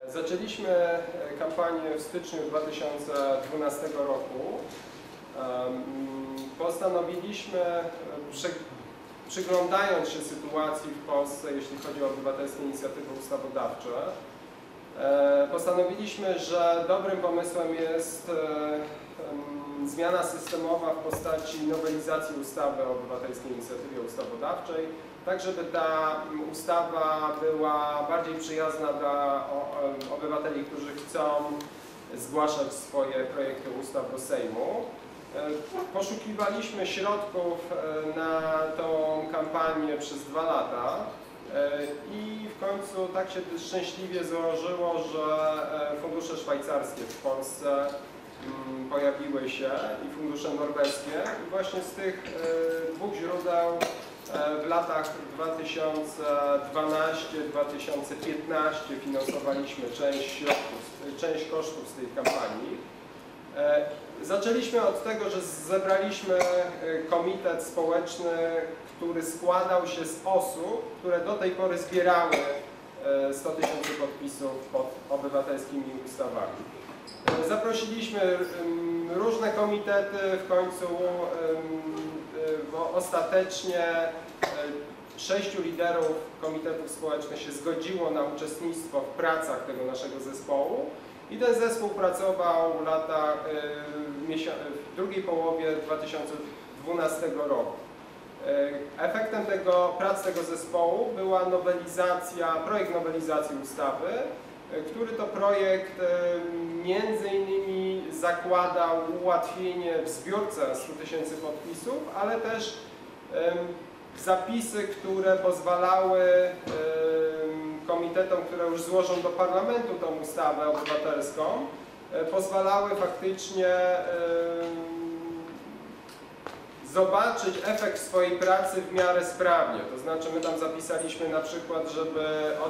Zaczęliśmy kampanię w styczniu 2012 roku. Postanowiliśmy, przyglądając się sytuacji w Polsce, jeśli chodzi o obywatelskie inicjatywy ustawodawcze, postanowiliśmy, że dobrym pomysłem jest zmiana systemowa w postaci nowelizacji ustawy o obywatelskiej inicjatywie ustawodawczej, tak żeby ta ustawa była bardziej przyjazna dla obywateli, którzy chcą zgłaszać swoje projekty ustaw do Sejmu. Poszukiwaliśmy środków na tą kampanię przez 2 lata i w końcu tak się szczęśliwie złożyło, że fundusze szwajcarskie w Polsce pojawiły się i fundusze norweskie i właśnie z tych 2 źródeł w latach 2012-2015 finansowaliśmy część kosztów z tej kampanii. Zaczęliśmy od tego, że zebraliśmy komitet społeczny, który składał się z osób, które do tej pory zbierały 100 000 podpisów pod obywatelskimi ustawami. Zaprosiliśmy różne komitety, w końcu ostatecznie 6 liderów komitetów społecznych się zgodziło na uczestnictwo w pracach tego naszego zespołu i ten zespół pracował w drugiej połowie 2012 roku. Efektem prac tego zespołu była projekt nowelizacji ustawy, który to projekt między innymi zakładał ułatwienie w zbiórce 100 000 podpisów, ale też zapisy, które pozwalały komitetom, które już złożą do parlamentu tą ustawę obywatelską, pozwalały faktycznie zobaczyć efekt swojej pracy w miarę sprawnie. To znaczy my tam zapisaliśmy na przykład, żeby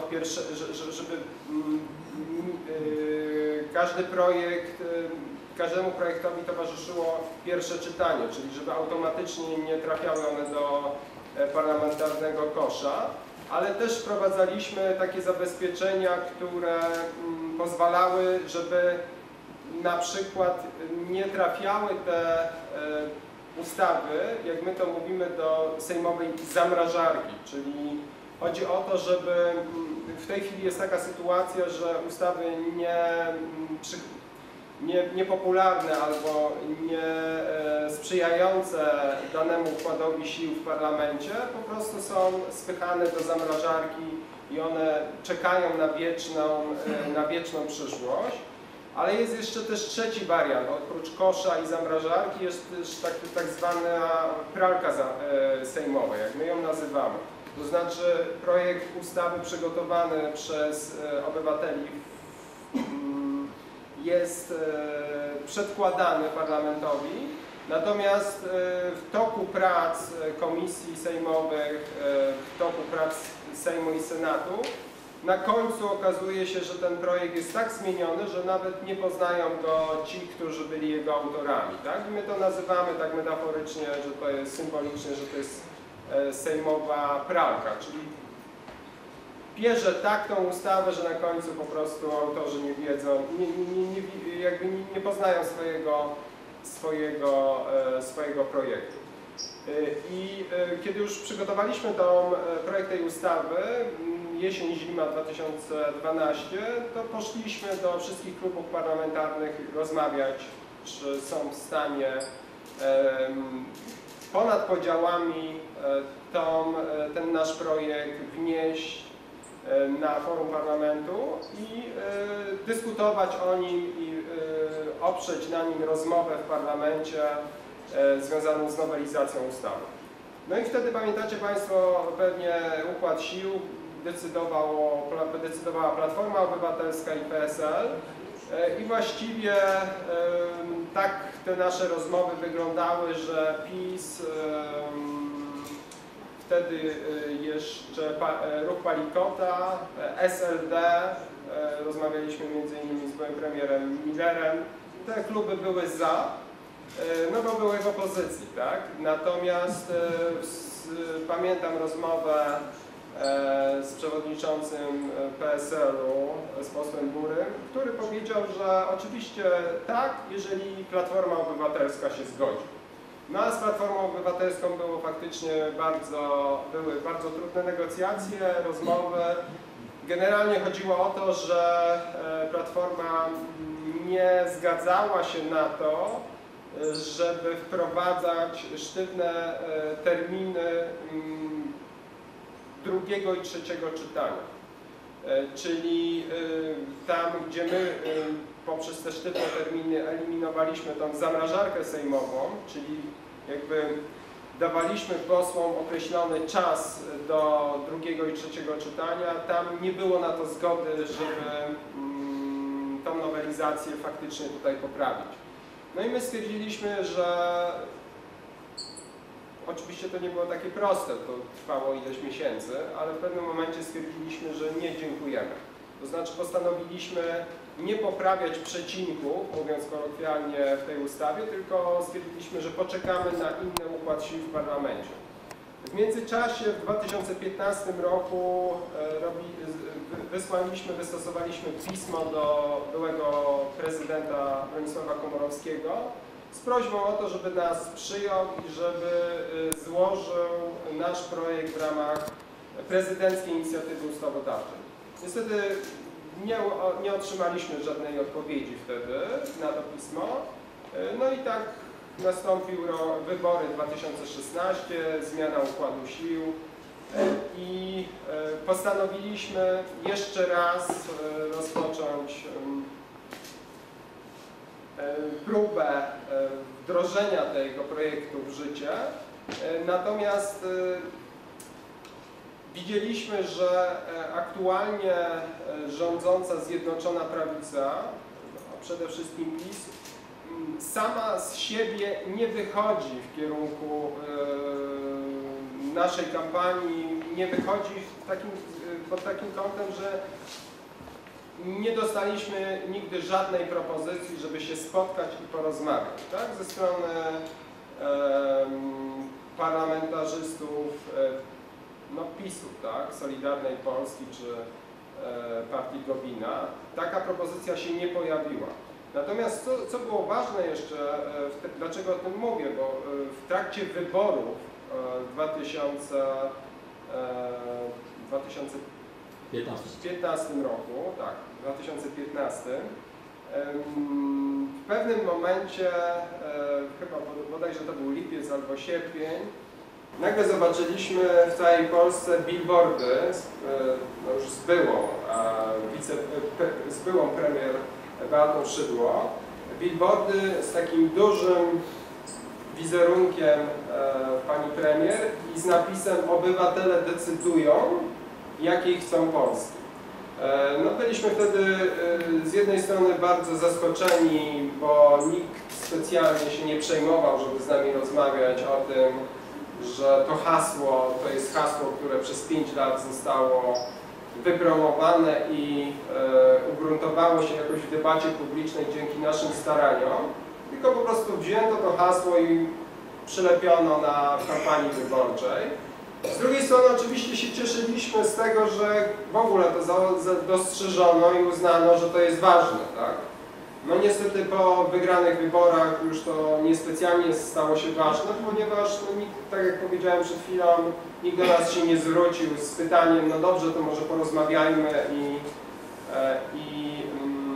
każdemu projektowi towarzyszyło pierwsze czytanie, czyli żeby automatycznie nie trafiały one do parlamentarnego kosza, ale też wprowadzaliśmy takie zabezpieczenia, które pozwalały, żeby na przykład nie trafiały te ustawy, jak my to mówimy, do sejmowej zamrażarki, czyli chodzi o to, żeby w tej chwili jest taka sytuacja, że ustawy niepopularne albo nie sprzyjające danemu układowi sił w parlamencie po prostu są spychane do zamrażarki i one czekają na wieczną przyszłość. Ale jest jeszcze też trzeci wariant, oprócz kosza i zamrażarki jest też tak zwana pralka sejmowa, jak my ją nazywamy. To znaczy projekt ustawy przygotowany przez obywateli jest przedkładany parlamentowi, natomiast w toku prac komisji sejmowych, w toku prac Sejmu i Senatu na końcu okazuje się, że ten projekt jest tak zmieniony, że nawet nie poznają go ci, którzy byli jego autorami. Tak? I my to nazywamy tak metaforycznie, że to jest symbolicznie, że to jest sejmowa pralka, czyli bierze tak tą ustawę, że na końcu po prostu autorzy nie wiedzą, nie poznają swojego projektu. I kiedy już przygotowaliśmy projekt tej ustawy, jesień, zima 2012, to poszliśmy do wszystkich klubów parlamentarnych rozmawiać, czy są w stanie ponad podziałami ten nasz projekt wnieść na forum parlamentu i dyskutować o nim i oprzeć na nim rozmowę w parlamencie związaną z nowelizacją ustawy. No i wtedy pamiętacie Państwo pewnie układ sił, decydowała Platforma Obywatelska i PSL i właściwie tak te nasze rozmowy wyglądały, że PiS, wtedy jeszcze Ruch Palikota, SLD, rozmawialiśmy między innymi z byłym premierem Millerem, te kluby były za, no bo były w opozycji, tak? Natomiast pamiętam rozmowę z przewodniczącym PSL-u, z posłem Burym, który powiedział, że oczywiście tak, jeżeli Platforma Obywatelska się zgodzi. No a z Platformą Obywatelską były bardzo trudne negocjacje, rozmowy. Generalnie chodziło o to, że Platforma nie zgadzała się na to, żeby wprowadzać sztywne terminy drugiego i trzeciego czytania. Czyli tam, gdzie my poprzez te sztywne terminy eliminowaliśmy tą zamrażarkę sejmową, czyli jakby dawaliśmy posłom określony czas do drugiego i trzeciego czytania, tam nie było na to zgody, żeby tą nowelizację faktycznie tutaj poprawić. No i my stwierdziliśmy, że oczywiście to nie było takie proste, to trwało ileś miesięcy, ale w pewnym momencie stwierdziliśmy, że nie, dziękujemy. To znaczy postanowiliśmy nie poprawiać przecinków, mówiąc kolokwialnie, w tej ustawie, tylko stwierdziliśmy, że poczekamy na inny układ sił w parlamencie. W międzyczasie w 2015 roku wystosowaliśmy pismo do byłego prezydenta Bronisława Komorowskiego z prośbą o to, żeby nas przyjął i żeby złożył nasz projekt w ramach prezydenckiej inicjatywy ustawodawczej. Niestety nie otrzymaliśmy żadnej odpowiedzi wtedy na to pismo. No i tak nastąpiły wybory 2016, zmiana układu sił i postanowiliśmy jeszcze raz rozpocząć próbę wdrożenia tego projektu w życie. Natomiast widzieliśmy, że aktualnie rządząca Zjednoczona Prawica, a przede wszystkim PiS, sama z siebie nie wychodzi w kierunku naszej kampanii, nie wychodzi pod takim kątem, że nie dostaliśmy nigdy żadnej propozycji, żeby się spotkać i porozmawiać, tak? Ze strony parlamentarzystów no, PiS-u, tak? Solidarnej Polski czy partii Gowina. Taka propozycja się nie pojawiła. Natomiast co było ważne jeszcze, dlaczego o tym mówię, bo w trakcie wyborów w 2015 roku, tak, w 2015, w pewnym momencie, chyba bodajże to był lipiec albo sierpień, nagle zobaczyliśmy w całej Polsce billboardy, no już z byłą premier Beatą Szydło, billboardy z takim dużym wizerunkiem pani premier i z napisem "Obywatele decydują, jakiej chcą Polski". No, byliśmy wtedy z jednej strony bardzo zaskoczeni, bo nikt specjalnie się nie przejmował, żeby z nami rozmawiać o tym, że to hasło to jest hasło, które przez 5 lat zostało wypromowane i ugruntowało się jakoś w debacie publicznej dzięki naszym staraniom, tylko po prostu wzięto to hasło i przylepiono na kampanii wyborczej. Z drugiej strony oczywiście się cieszyliśmy z tego, że w ogóle to dostrzeżono i uznano, że to jest ważne, tak? No niestety po wygranych wyborach już to niespecjalnie stało się ważne, ponieważ no, nikt, tak jak powiedziałem przed chwilą, nikt do nas się nie zwrócił z pytaniem, no dobrze, to może porozmawiajmy i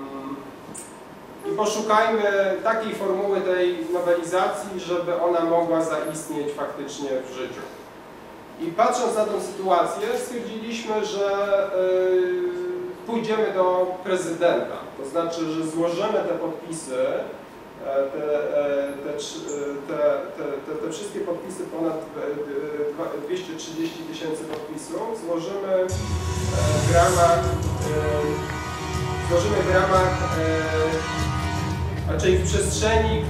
poszukajmy takiej formuły tej nowelizacji, żeby ona mogła zaistnieć faktycznie w życiu. I patrząc na tę sytuację, stwierdziliśmy, że pójdziemy do prezydenta. To znaczy, że złożymy te podpisy, te wszystkie podpisy, ponad 230 000 podpisów, złożymy w ramach, czyli w przestrzeni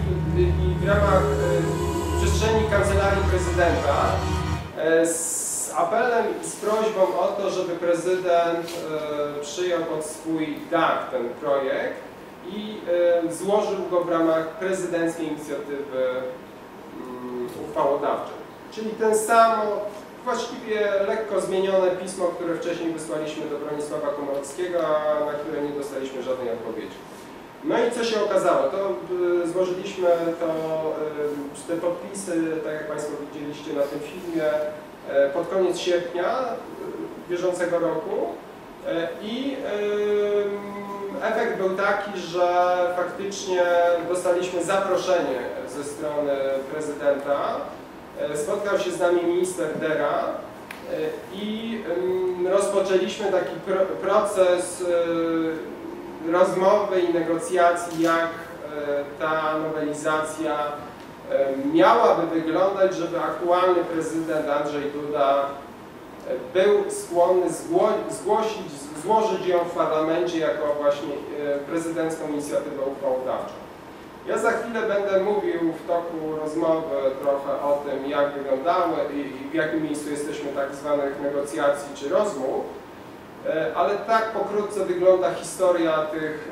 Kancelarii Prezydenta, z apelem i z prośbą o to, żeby prezydent przyjął pod swój dach ten projekt i złożył go w ramach prezydenckiej inicjatywy uchwałodawczej. Czyli właściwie lekko zmienione pismo, które wcześniej wysłaliśmy do Bronisława Komorowskiego, a na które nie dostaliśmy żadnej odpowiedzi. No i co się okazało? To złożyliśmy te podpisy, tak jak Państwo widzieliście na tym filmie, pod koniec sierpnia bieżącego roku i efekt był taki, że faktycznie dostaliśmy zaproszenie ze strony prezydenta. Spotkał się z nami minister Dera i rozpoczęliśmy taki proces rozmowy i negocjacji, jak ta nowelizacja miałaby wyglądać, żeby aktualny prezydent Andrzej Duda był skłonny złożyć ją w parlamencie jako właśnie prezydencką inicjatywę uchwałodawczą. Ja za chwilę będę mówił w toku rozmowy trochę o tym, jak wyglądały i w jakim miejscu jesteśmy tak zwanych negocjacji czy rozmów, ale tak pokrótce wygląda historia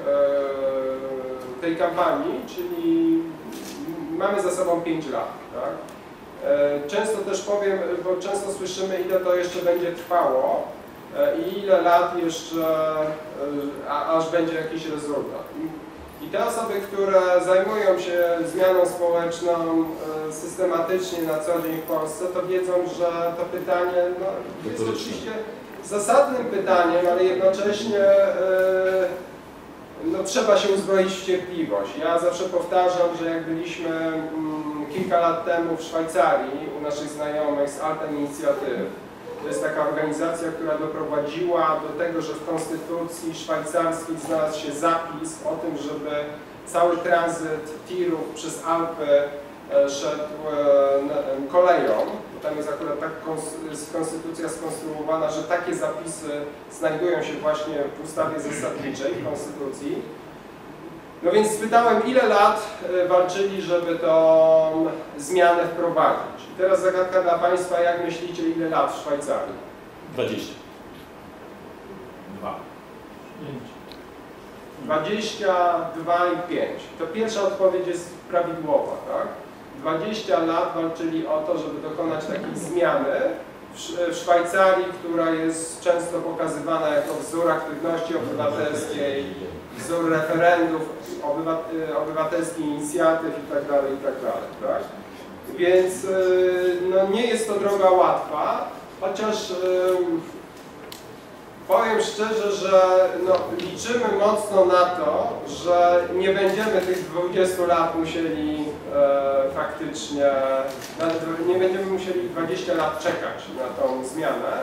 tej kampanii, czyli mamy za sobą 5 lat. Tak? Często też powiem, bo często słyszymy, ile to jeszcze będzie trwało i ile lat jeszcze, aż będzie jakiś rezultat. I te osoby, które zajmują się zmianą społeczną systematycznie na co dzień w Polsce, to wiedzą, że to pytanie jest oczywiście zasadnym pytaniem, ale jednocześnie trzeba się uzbroić w cierpliwość. Ja zawsze powtarzam, że jak byliśmy kilka lat temu w Szwajcarii u naszych znajomych z Alten Inicjatyw, to jest taka organizacja, która doprowadziła do tego, że w konstytucji szwajcarskiej znalazł się zapis o tym, żeby cały tranzyt tirów przez Alpy szedł koleją. Tam jest akurat tak konstytucja skonstruowana, że takie zapisy znajdują się właśnie w ustawie zasadniczej, w konstytucji. No więc spytałem, ile lat walczyli, żeby tą zmianę wprowadzić. I teraz zagadka dla Państwa, jak myślicie, ile lat w Szwajcarii? 20. 2. 22 i 5. To pierwsza odpowiedź jest prawidłowa, tak? 20 lat walczyli o to, żeby dokonać takiej zmiany w Szwajcarii, która jest często pokazywana jako wzór aktywności obywatelskiej, wzór referendów, obywatelskich inicjatyw itd., tak? Więc nie jest to droga łatwa, chociaż powiem szczerze, że liczymy mocno na to, że nie będziemy tych 20 lat musieli faktycznie, nie będziemy musieli 20 lat czekać na tą zmianę.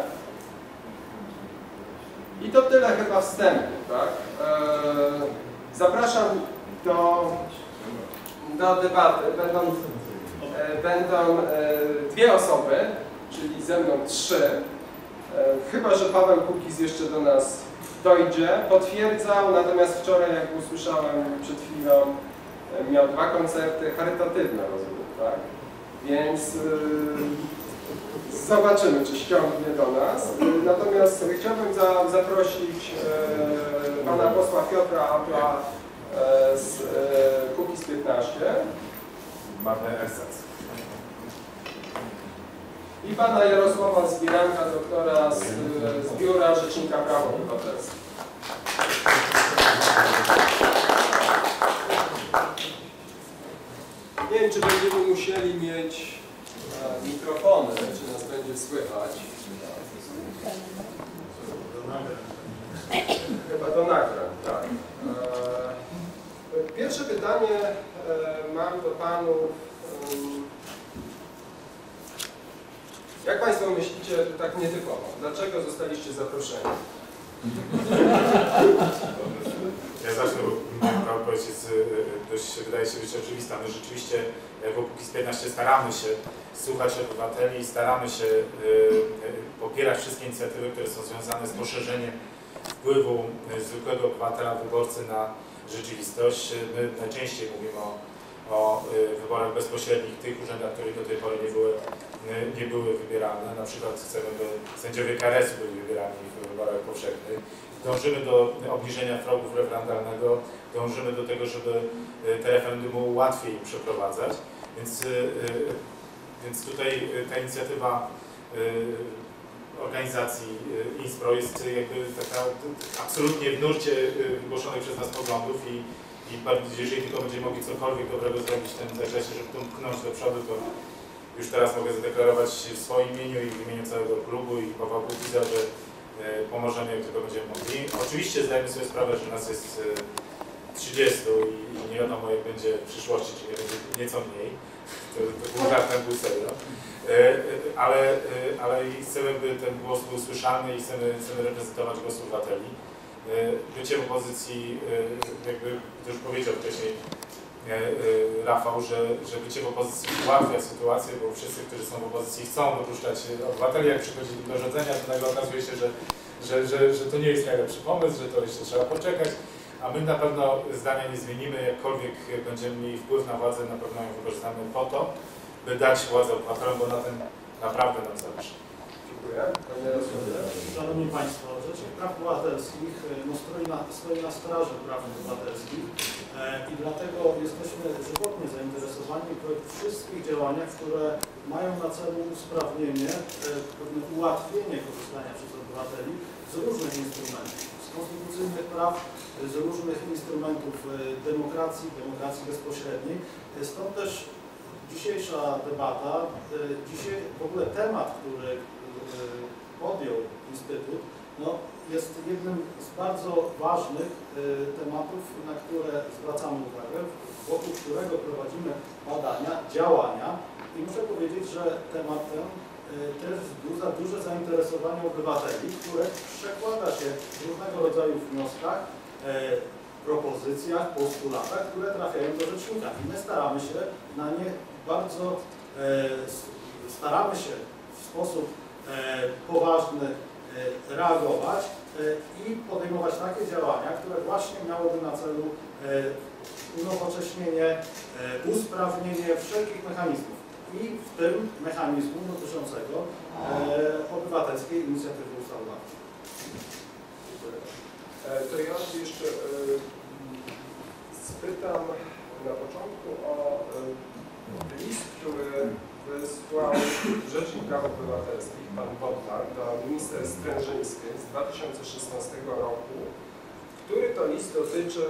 I to tyle chyba wstępu, tak? Zapraszam do debaty. Będą 2 osoby, czyli ze mną 3. Chyba że Paweł Kukiz jeszcze do nas dojdzie, potwierdzał, natomiast wczoraj, jak usłyszałem przed chwilą, miał 2 koncerty charytatywne, rozumiem, tak? Więc zobaczymy, czy ściągnie do nas. Natomiast chciałbym zaprosić pana posła Piotra Apla z Kukiz 15. Mamy esens. I pana Jarosława Zbieranka, doktora z Biura Rzecznika Praw Obywatelskich. Nie wiem, czy będziemy musieli mieć mikrofony, czy nas będzie słychać. Chyba do nagrań, tak. Pierwsze pytanie mam do panów. Jak Państwo myślicie, tak nietypowo, dlaczego zostaliście zaproszeni? Ja zacznę, bo moja odpowiedź jest dość, wydaje się być oczywista. My rzeczywiście jako Kukiz 15 staramy się słuchać obywateli, staramy się popierać wszystkie inicjatywy, które są związane z poszerzeniem wpływu zwykłego obywatela, wyborcy na rzeczywistość. My najczęściej mówimy o wyborach bezpośrednich, tych urzędach, które do tej pory nie były wybierane. Na przykład chcemy, by sędziowie KRS byli wybierani w wyborach powszechnych. Dążymy do obniżenia progów referendalnego, dążymy do tego, żeby te referendum było łatwiej przeprowadzać. Więc tutaj ta inicjatywa organizacji INSPRO jest jakby taka absolutnie w nurcie wygłoszonych przez nas poglądów i jeżeli tylko będziemy mogli cokolwiek dobrego zrobić w tym zakresie, żeby tu pchnąć do przodu, to już teraz mogę zadeklarować w swoim imieniu i w imieniu całego klubu i Pawła Kukiza, że pomożemy, jak tylko będziemy mogli. Oczywiście zdajemy sobie sprawę, że nas jest 30 i nie wiadomo, jak będzie w przyszłości, czy nie będzie nieco mniej. To był żart, ten był serio. Ale chcemy, by ten głos był słyszalny i chcemy reprezentować głos obywateli. Bycie w opozycji, jakby już powiedział wcześniej Rafał, że bycie w opozycji ułatwia sytuację, bo wszyscy, którzy są w opozycji, chcą dopuszczać obywateli. Jak przychodzi do rządzenia, to nagle okazuje się, że to nie jest najlepszy pomysł, że to jeszcze trzeba poczekać. A my na pewno zdania nie zmienimy, jakkolwiek będziemy mieli wpływ na władzę, na pewno ją wykorzystamy po to, by dać władzę obywatelom, bo na tym naprawdę nam zależy. Dziękuję. Szanowni Państwo, Rzecznik Praw Obywatelskich stoi na straży praw obywatelskich i dlatego jesteśmy żywotnie zainteresowani w wszystkich działaniach, które mają na celu usprawnienie, pewne ułatwienie korzystania przez obywateli z różnych instrumentów, z konstytucyjnych praw, z różnych instrumentów demokracji bezpośredniej. Stąd też dzisiejsza debata, dzisiaj w ogóle temat, który podjął Instytut, jest jednym z bardzo ważnych tematów, na które zwracamy uwagę, wokół którego prowadzimy badania, działania i muszę powiedzieć, że temat ten też wzbudza duże zainteresowanie obywateli, które przekłada się w różnego rodzaju wnioskach, propozycjach, postulatach, które trafiają do rzecznika i my staramy się na nie bardzo, w sposób poważny reagować i podejmować takie działania, które właśnie miałyby na celu unowocześnienie, usprawnienie wszelkich mechanizmów i w tym mechanizmu dotyczącego obywatelskiej inicjatywy ustawodawczej. To ja jeszcze spytam na początku o list, który wysłał Rzecznik Praw Obywatelskich, pan Bodnar, do minister Sprężyńskiej z 2016 roku, który to list dotyczył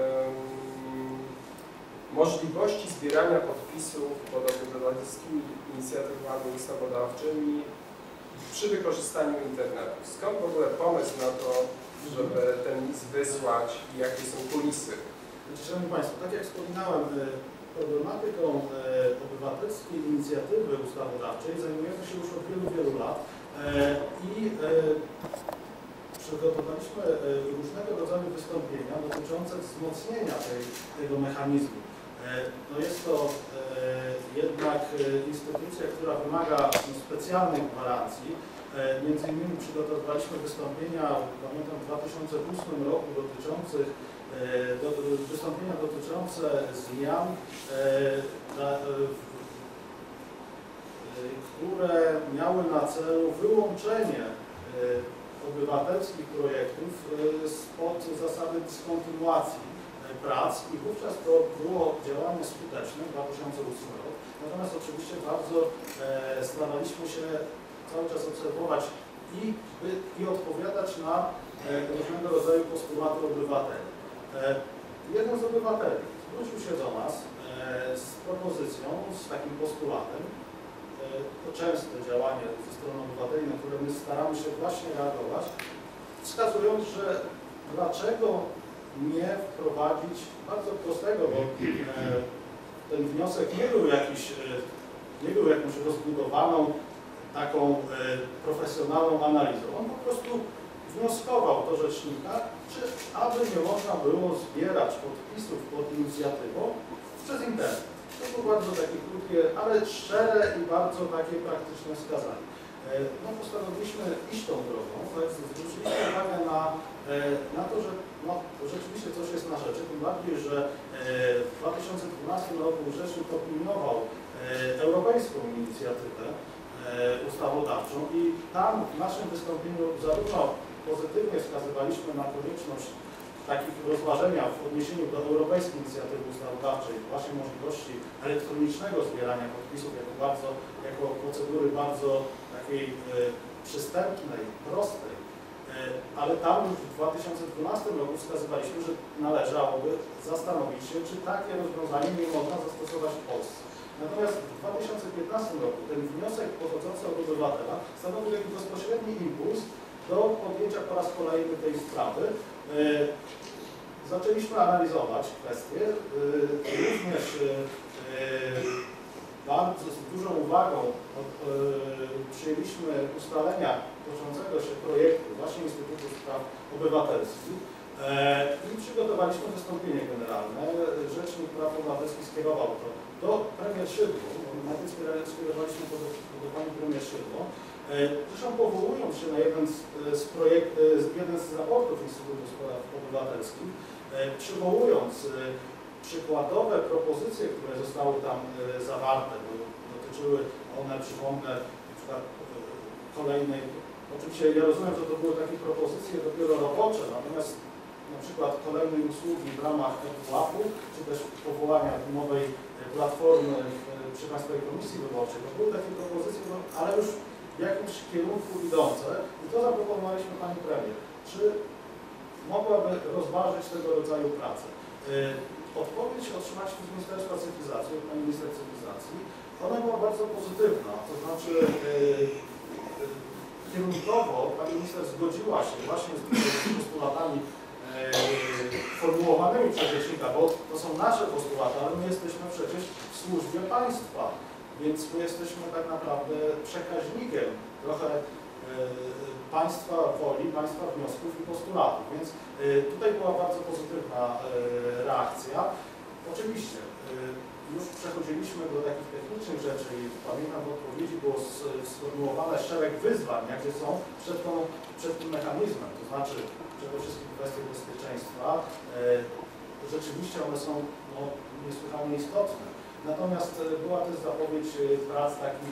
możliwości zbierania podpisów pod obywatelskimi inicjatywami ustawodawczymi przy wykorzystaniu internetu. Skąd w ogóle pomysł na to, żeby ten list wysłać i jakie są kulisy? Szanowni Państwo, tak jak wspominałem, problematyką obywatelskiej inicjatywy ustawodawczej zajmujemy się już od wielu lat i przygotowaliśmy różnego rodzaju wystąpienia dotyczące wzmocnienia tego mechanizmu. Jest to jednak instytucja, która wymaga specjalnych gwarancji. Między innymi przygotowaliśmy wystąpienia, pamiętam, w 2008 roku wystąpienia dotyczące zmian, które miały na celu wyłączenie obywatelskich projektów spod zasady dyskontynuacji prac i wówczas to było działanie skuteczne w 2008 roku. Natomiast oczywiście bardzo staraliśmy się cały czas obserwować i odpowiadać na różnego rodzaju postulaty obywateli. Jeden z obywateli zwrócił się do nas z propozycją, z takim postulatem, to częste działanie ze strony obywateli, na które my staramy się właśnie reagować, wskazując, że dlaczego nie wprowadzić bardzo prostego, bo ten wniosek nie był jakąś rozbudowaną, taką profesjonalną analizą. On po prostu wnioskował do rzecznika, czy aby nie można było zbierać podpisów pod inicjatywą przez internet. To było bardzo takie krótkie, ale szczere i bardzo takie praktyczne wskazanie. Postanowiliśmy iść tą drogą, zwróciliśmy uwagę na to, że rzeczywiście coś jest na rzeczy, tym bardziej, że w 2012 roku rzecznik opiniował europejską inicjatywę ustawodawczą i tam w naszym wystąpieniu zarówno pozytywnie wskazywaliśmy na konieczność takich rozważenia w odniesieniu do europejskiej inicjatywy ustawodawczej, właśnie możliwości elektronicznego zbierania podpisów jako procedury bardzo takiej przystępnej, prostej, ale tam już w 2012 roku wskazywaliśmy, że należałoby zastanowić się, czy takie rozwiązanie nie można zastosować w Polsce. Natomiast w 2015 roku ten wniosek pochodzący od obywatela stanowił taki bezpośredni impuls do podjęcia po raz kolejny tej sprawy. Zaczęliśmy analizować kwestię, również bardzo z dużą uwagą przyjęliśmy ustalenia dotyczącego się projektu właśnie Instytutu Spraw Obywatelskich i przygotowaliśmy wystąpienie generalne. Rzecznik Praw Obywatelskich skierował to do premier Szydło, najpierw skierowaliśmy to do pani premier Szydło. Zresztą powołując się na jeden z raportów Instytutu Spraw Obywatelskich, przywołując przykładowe propozycje, które zostały tam zawarte, bo dotyczyły one, przypomnę, na przykład kolejnej, oczywiście ja rozumiem, że to były takie propozycje dopiero robocze, natomiast na przykład kolejnej usługi w ramach ePUAP-u, czy też powołania nowej platformy przy Państwowej Komisji Wyborczej, to były takie propozycje, ale już w jakimś kierunku idące i to zaproponowaliśmy pani premier. Czy mogłaby rozważyć tego rodzaju pracę? Odpowiedź otrzymaliśmy z Ministerstwa Cyfryzacji, od pani minister cyfryzacji. Ona była bardzo pozytywna, to znaczy kierunkowo pani minister zgodziła się właśnie z postulatami formułowanymi przez rzecznika, bo to są nasze postulaty, ale my jesteśmy przecież w służbie państwa, więc my jesteśmy tak naprawdę przekaźnikiem trochę państwa woli, państwa wniosków i postulatów, więc tutaj była bardzo pozytywna reakcja. Oczywiście już przechodziliśmy do takich technicznych rzeczy i pamiętam w odpowiedzi było sformułowane szereg wyzwań, jakie są przed tym mechanizmem, to znaczy przede wszystkim kwestie bezpieczeństwa. Rzeczywiście one są niesłychanie istotne. Natomiast była też zapowiedź prac takich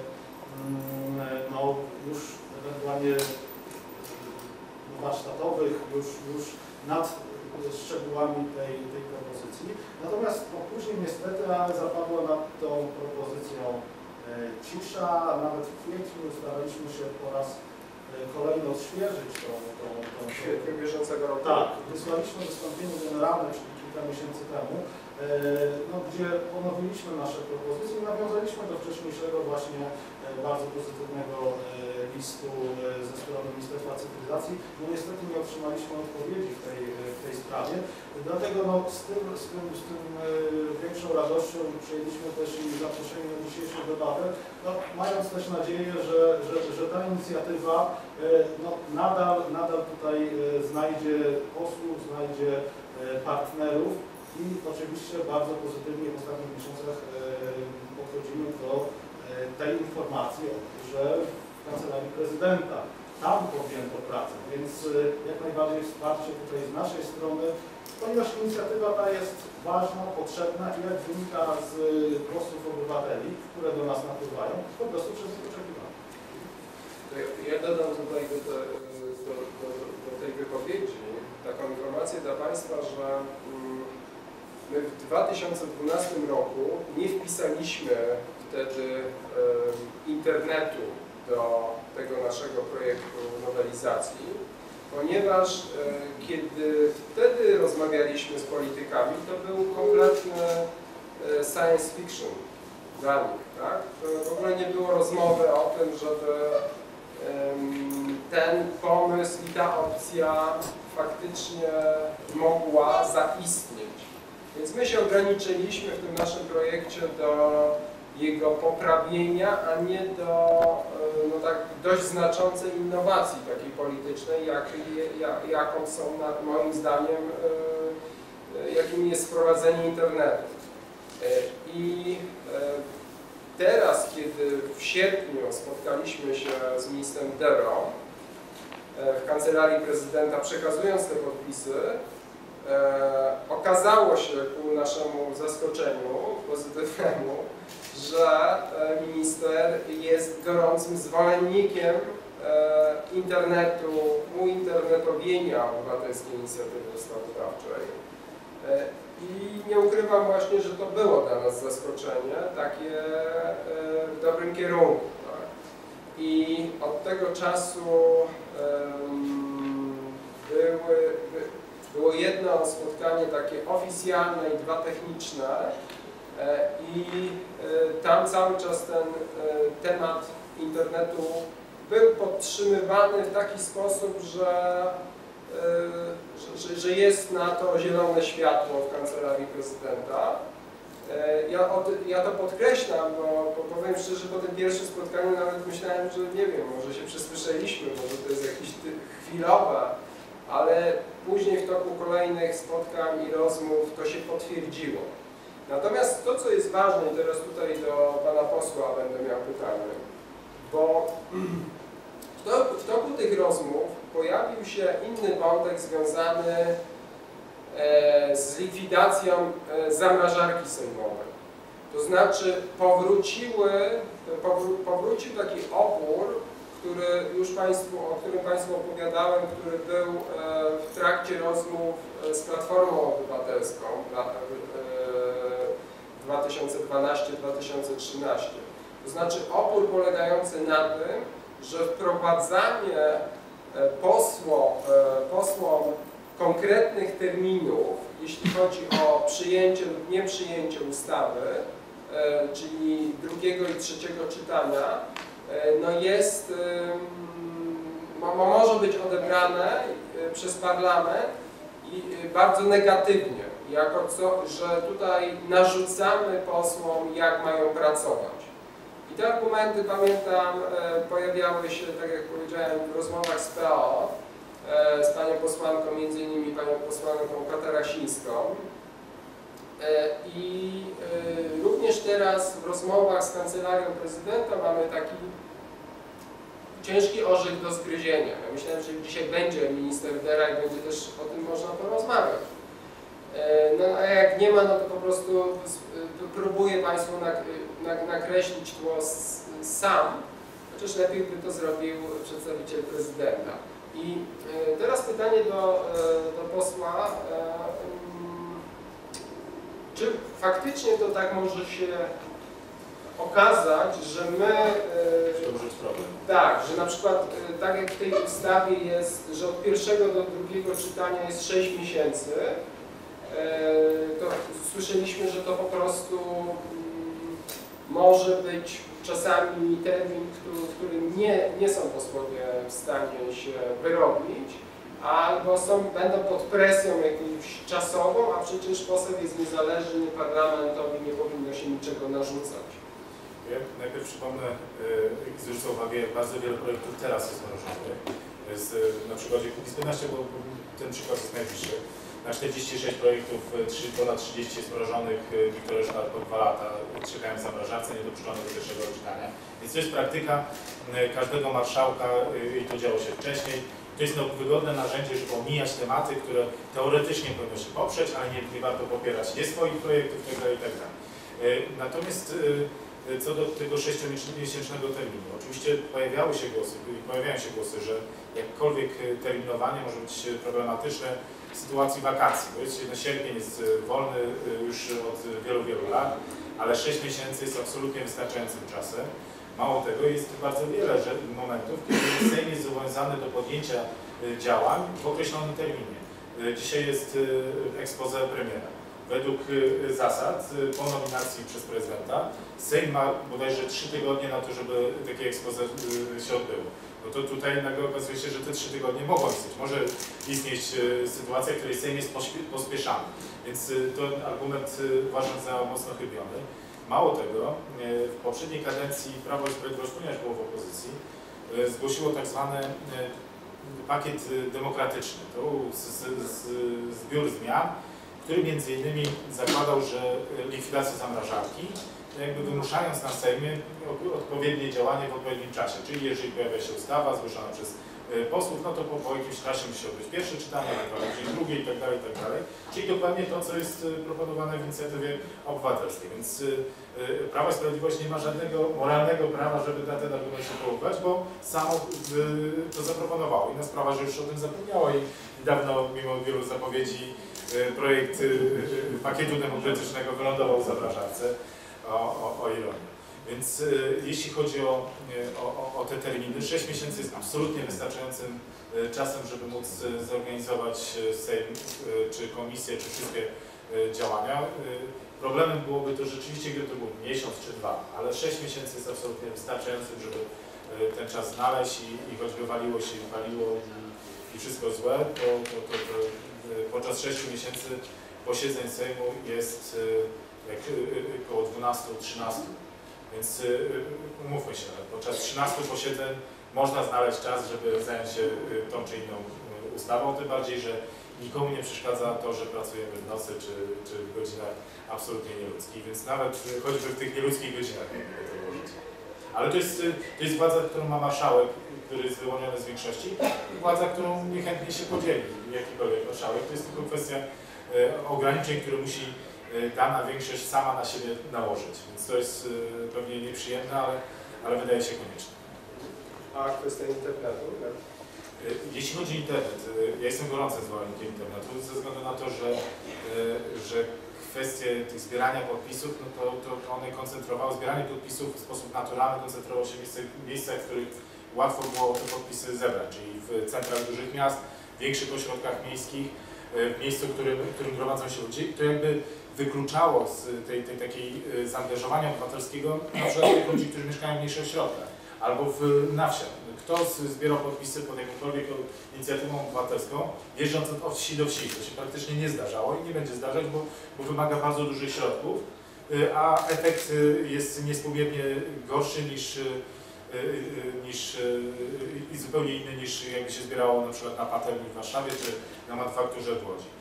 już ewentualnie warsztatowych, już nad szczegółami tej propozycji. Natomiast później niestety zapadła nad tą propozycją cisza. Nawet w kwietniu staraliśmy się po raz kolejny odświeżyć tą w kwietniu bieżącego roku. Tak, wysłaliśmy wystąpienie generalne, czyli kilka miesięcy temu, gdzie ponowiliśmy nasze propozycje i nawiązaliśmy do wcześniejszego właśnie bardzo pozytywnego listu ze strony Ministerstwa Cyfryzacji. No niestety nie otrzymaliśmy odpowiedzi w tej sprawie, dlatego z tym większą radością przyjęliśmy też i zaproszenie na dzisiejszą debatę, mając też nadzieję, że ta inicjatywa nadal tutaj znajdzie posłów, znajdzie partnerów i oczywiście bardzo pozytywnie w ostatnich miesiącach podchodzimy do tej informacji, że w Kancelarii Prezydenta tam podjęto pracę, więc jak najbardziej wsparcie tutaj z naszej strony, ponieważ inicjatywa ta jest ważna, potrzebna i jak wynika z głosów obywateli, które do nas napływają, po prostu przez nich oczekiwane. Ja dodam tutaj do tej wypowiedzi taką informację dla Państwa, że my w 2012 roku nie wpisaliśmy wtedy internetu do tego naszego projektu nowelizacji, ponieważ kiedy wtedy rozmawialiśmy z politykami, to był kompletny science fiction dla nich, tak? To w ogóle nie było rozmowy o tym, żeby ten pomysł i ta opcja faktycznie mogła zaistnieć. Więc my się ograniczyliśmy w tym naszym projekcie do jego poprawienia, a nie do tak dość znaczącej innowacji takiej politycznej, jaką są moim zdaniem, jakim jest wprowadzenie internetu. I teraz, kiedy w sierpniu spotkaliśmy się z ministrem Dero w Kancelarii Prezydenta, przekazując te podpisy, okazało się ku naszemu zaskoczeniu pozytywnemu, że minister jest gorącym zwolennikiem uinternetowienia obywatelskiej inicjatywy ustawodawczej. I nie ukrywam właśnie, że to było dla nas zaskoczenie, takie w dobrym kierunku. Tak? I od tego czasu było jedno spotkanie takie oficjalne i dwa techniczne i tam cały czas ten temat internetu był podtrzymywany w taki sposób, że jest na to zielone światło w Kancelarii Prezydenta. Ja to podkreślam, bo powiem szczerze, po tym pierwszym spotkaniu nawet myślałem, że nie wiem, może się przesłyszeliśmy, może to jest jakieś chwilowe, ale później w toku kolejnych spotkań i rozmów to się potwierdziło. Natomiast to, co jest ważne, i teraz tutaj do pana posła będę miał pytanie, bo w toku tych rozmów pojawił się inny wątek związany z likwidacją zamrażarki sejmowej. To znaczy powrócił taki opór, o którym Państwu opowiadałem, który był w trakcie rozmów z Platformą Obywatelską 2012-2013. To znaczy opór polegający na tym, że wprowadzanie posłom konkretnych terminów, jeśli chodzi o przyjęcie lub nieprzyjęcie ustawy, czyli drugiego i trzeciego czytania, no może być odebrane przez parlament i bardzo negatywnie, że tutaj narzucamy posłom, jak mają pracować. I te argumenty, pamiętam, pojawiały się, tak jak powiedziałem, w rozmowach z PO, z panią posłanką, między innymi panią posłanką Katarasińską. I również teraz w rozmowach z Kancelarią Prezydenta mamy taki ciężki orzech do zgryzienia. Ja myślałem, że dzisiaj będzie minister Dera i będzie też o tym można porozmawiać. No a jak nie ma, no to po prostu próbuję Państwu nakreślić tło sam, chociaż lepiej by to zrobił przedstawiciel prezydenta. I teraz pytanie do posła, czy faktycznie to tak może się okazać, że my... Tak, że na przykład tak jak w tej ustawie jest, że od pierwszego do drugiego czytania jest 6 miesięcy, to słyszeliśmy, że to po prostu może być czasami termin, w którym nie są posłowie w stanie się wyrobić, albo będą pod presją jakąś czasową, a przecież poseł jest niezależny, parlamentowi nie powinno się niczego narzucać. Ja najpierw przypomnę i zwrócę uwagę, jak bardzo wiele projektów teraz jest mrożonych. Na przykładzie Kukiz15, bo ten przykład jest najbliższy. Na 46 projektów ponad 30 jest mrożonych, niektóre już nawet po 2 lata czekają w zamrażarce, niedopuszczone do pierwszego czytania. Więc to jest praktyka każdego marszałka i to działo się wcześniej. To jest wygodne narzędzie, żeby omijać tematy, które teoretycznie powinno się poprzeć, ale nie warto popierać nie swoich projektów itd. Natomiast co do tego 6-miesięcznego terminu, oczywiście pojawiają się głosy, że jakkolwiek terminowanie może być problematyczne w sytuacji wakacji, bo sierpień jest wolny już od wielu lat, ale 6 miesięcy jest absolutnie wystarczającym czasem. Mało tego, jest bardzo wiele momentów, kiedy Sejm jest zobowiązany do podjęcia działań w określonym terminie. Dzisiaj jest expose premiera. Według zasad po nominacji przez prezydenta Sejm ma bodajże 3 tygodnie na to, żeby takie expose się odbyło. No to tutaj nagle okazuje się, że te 3 tygodnie mogą istnieć. Może istnieć sytuacja, w której Sejm jest pospieszany. Więc ten argument uważam za mocno chybiony. Mało tego, w poprzedniej kadencji Prawo i Sprawiedliwość, ponieważ było w opozycji, zgłosiło tak zwany pakiet demokratyczny. To był zbiór zmian, który między innymi zakładał, że likwidację zamrażarki jakby wymuszając na Sejmie odpowiednie działanie w odpowiednim czasie. Czyli jeżeli pojawia się ustawa zgłoszona przez posłów, no to po jakimś czasie musi odbyć pierwsze czytanie, później drugie i tak dalej, i tak dalej. Czyli dokładnie to, co jest proponowane w inicjatywie obywatelskiej. Więc Prawo i Sprawiedliwość nie ma żadnego moralnego prawa, żeby na ten argument się powoływać, bo samo to zaproponowało. Inna sprawa, że już o tym zapomniało i dawno, mimo wielu zapowiedzi, projekt pakietu demokratycznego wylądował w zamrażarce, o ironię. Więc jeśli chodzi o te terminy, 6 miesięcy jest absolutnie wystarczającym czasem, żeby móc zorganizować Sejm, czy komisję, czy wszystkie działania. Problemem byłoby to rzeczywiście, gdyby to był miesiąc czy 2, ale 6 miesięcy jest absolutnie wystarczającym, żeby ten czas znaleźć i choćby waliło się i paliło i wszystko złe, to podczas 6 miesięcy posiedzeń Sejmu jest około 12-13. Więc umówmy się, podczas 13 posiedzeń można znaleźć czas, żeby zająć się tą czy inną ustawą, tym bardziej, że nikomu nie przeszkadza to, że pracujemy w nocy czy w godzinach absolutnie nieludzkich, więc nawet choćby w tych nieludzkich godzinach możemy to włożyć. Ale to jest władza, którą ma marszałek, który jest wyłoniony z większości, i władza, którą niechętnie się podzieli jakikolwiek marszałek. To jest tylko kwestia ograniczeń, które musi dana większość sama na siebie nałożyć. Więc to jest pewnie nieprzyjemne, ale wydaje się konieczne. A kwestia internetu? Jeśli chodzi o internet, ja jestem gorącym zwolennikiem internetu ze względu na to, że kwestie tych zbierania podpisów, no to one koncentrowały, zbieranie podpisów w sposób naturalny koncentrowało się w miejscach, w których łatwo było te podpisy zebrać, czyli w centrach dużych miast, w większych ośrodkach miejskich, w miejscu, w którym gromadzą się ludzie. I to jakby wykluczało z tej takiej zaangażowania obywatelskiego na przykład tych ludzi, którzy mieszkają w mniejszych ośrodkach albo na wsiach. Kto zbierał podpisy pod jakąkolwiek inicjatywą obywatelską, jeżdżąc od wsi do wsi. To się praktycznie nie zdarzało i nie będzie zdarzać, bo wymaga bardzo dużych środków, a efekt jest niespółmiernie gorszy i zupełnie inny niż jakby się zbierało na przykład na patelni w Warszawie czy na manufakturze w Łodzi.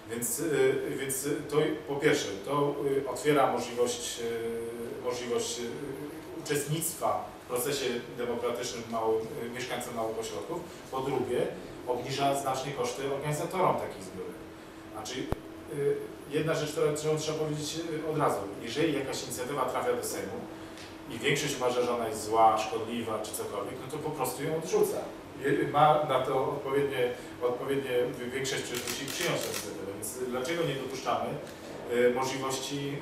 Więc to po pierwsze, to otwiera możliwość uczestnictwa w procesie demokratycznym mieszkańcom małych ośrodków. Po drugie, obniża znacznie koszty organizatorom takich zbiórek. Znaczy, jedna rzecz, którą trzeba powiedzieć od razu. Jeżeli jakaś inicjatywa trafia do Sejmu i większość uważa, że ona jest zła, szkodliwa czy cokolwiek, no to po prostu ją odrzuca. Ma na to odpowiednie większość, że musi przyjąć tę inicjatywę. Więc dlaczego nie dopuszczamy możliwości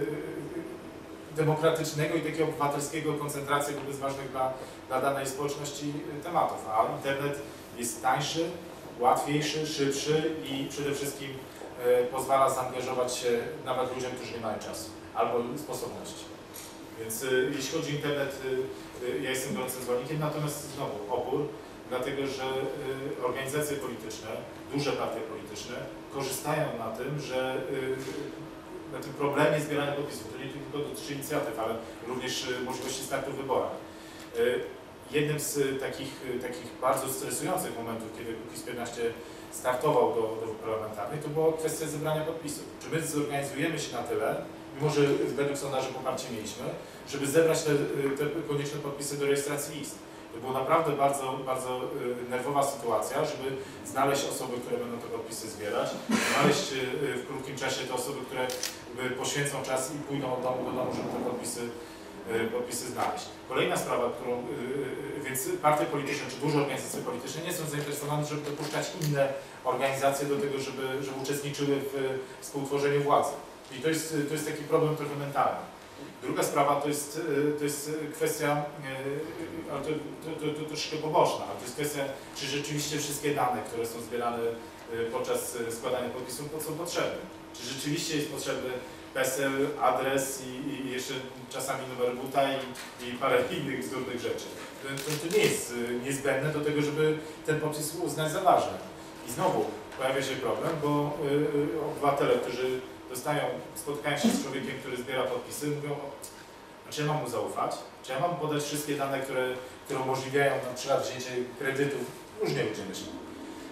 demokratycznego i takiego obywatelskiego koncentracji wobec ważnych dla danej społeczności tematów? A internet jest tańszy, łatwiejszy, szybszy i przede wszystkim pozwala zaangażować się nawet ludziom, którzy nie mają czasu albo sposobności. Więc jeśli chodzi o internet, ja jestem gorącym zwolennikiem, natomiast znowu opór, dlatego że organizacje polityczne, duże partie polityczne korzystają na tym, że na tym problemie zbierania podpisów, to nie tylko dotyczy inicjatyw, ale również możliwości startu w wyborach. Jednym z takich bardzo stresujących momentów, kiedy Kukiz-15 startował do wyborów parlamentarnych, to była kwestia zebrania podpisów. Czy my zorganizujemy się na tyle, mimo że według sondaży poparcie mieliśmy, żeby zebrać te konieczne podpisy do rejestracji list. To była naprawdę bardzo nerwowa sytuacja, żeby znaleźć osoby, które będą te podpisy zbierać, znaleźć w krótkim czasie te osoby, które poświęcą czas i pójdą od domu do domu, żeby te podpisy znaleźć. Kolejna sprawa, więc partie polityczne czy duże organizacje polityczne nie są zainteresowane, żeby dopuszczać inne organizacje do tego, żeby uczestniczyły w współtworzeniu władzy. I to jest taki problem trochę mentalny. Druga sprawa to jest kwestia, ale to troszkę poboczna, ale to jest kwestia, czy rzeczywiście wszystkie dane, które są zbierane podczas składania podpisów, są potrzebne. Czy rzeczywiście jest potrzebny PESEL, adres i jeszcze czasami numer buta i parę innych bzdurnych rzeczy. To nie jest niezbędne do tego, żeby ten podpis uznać za ważny. I znowu pojawia się problem, bo obywatele, którzy spotykają się z człowiekiem, który zbiera podpisy, mówią, czy ja mam mu zaufać, czy ja mam podać wszystkie dane, które umożliwiają na przykład wzięcie kredytów, różnie ludzie myślą.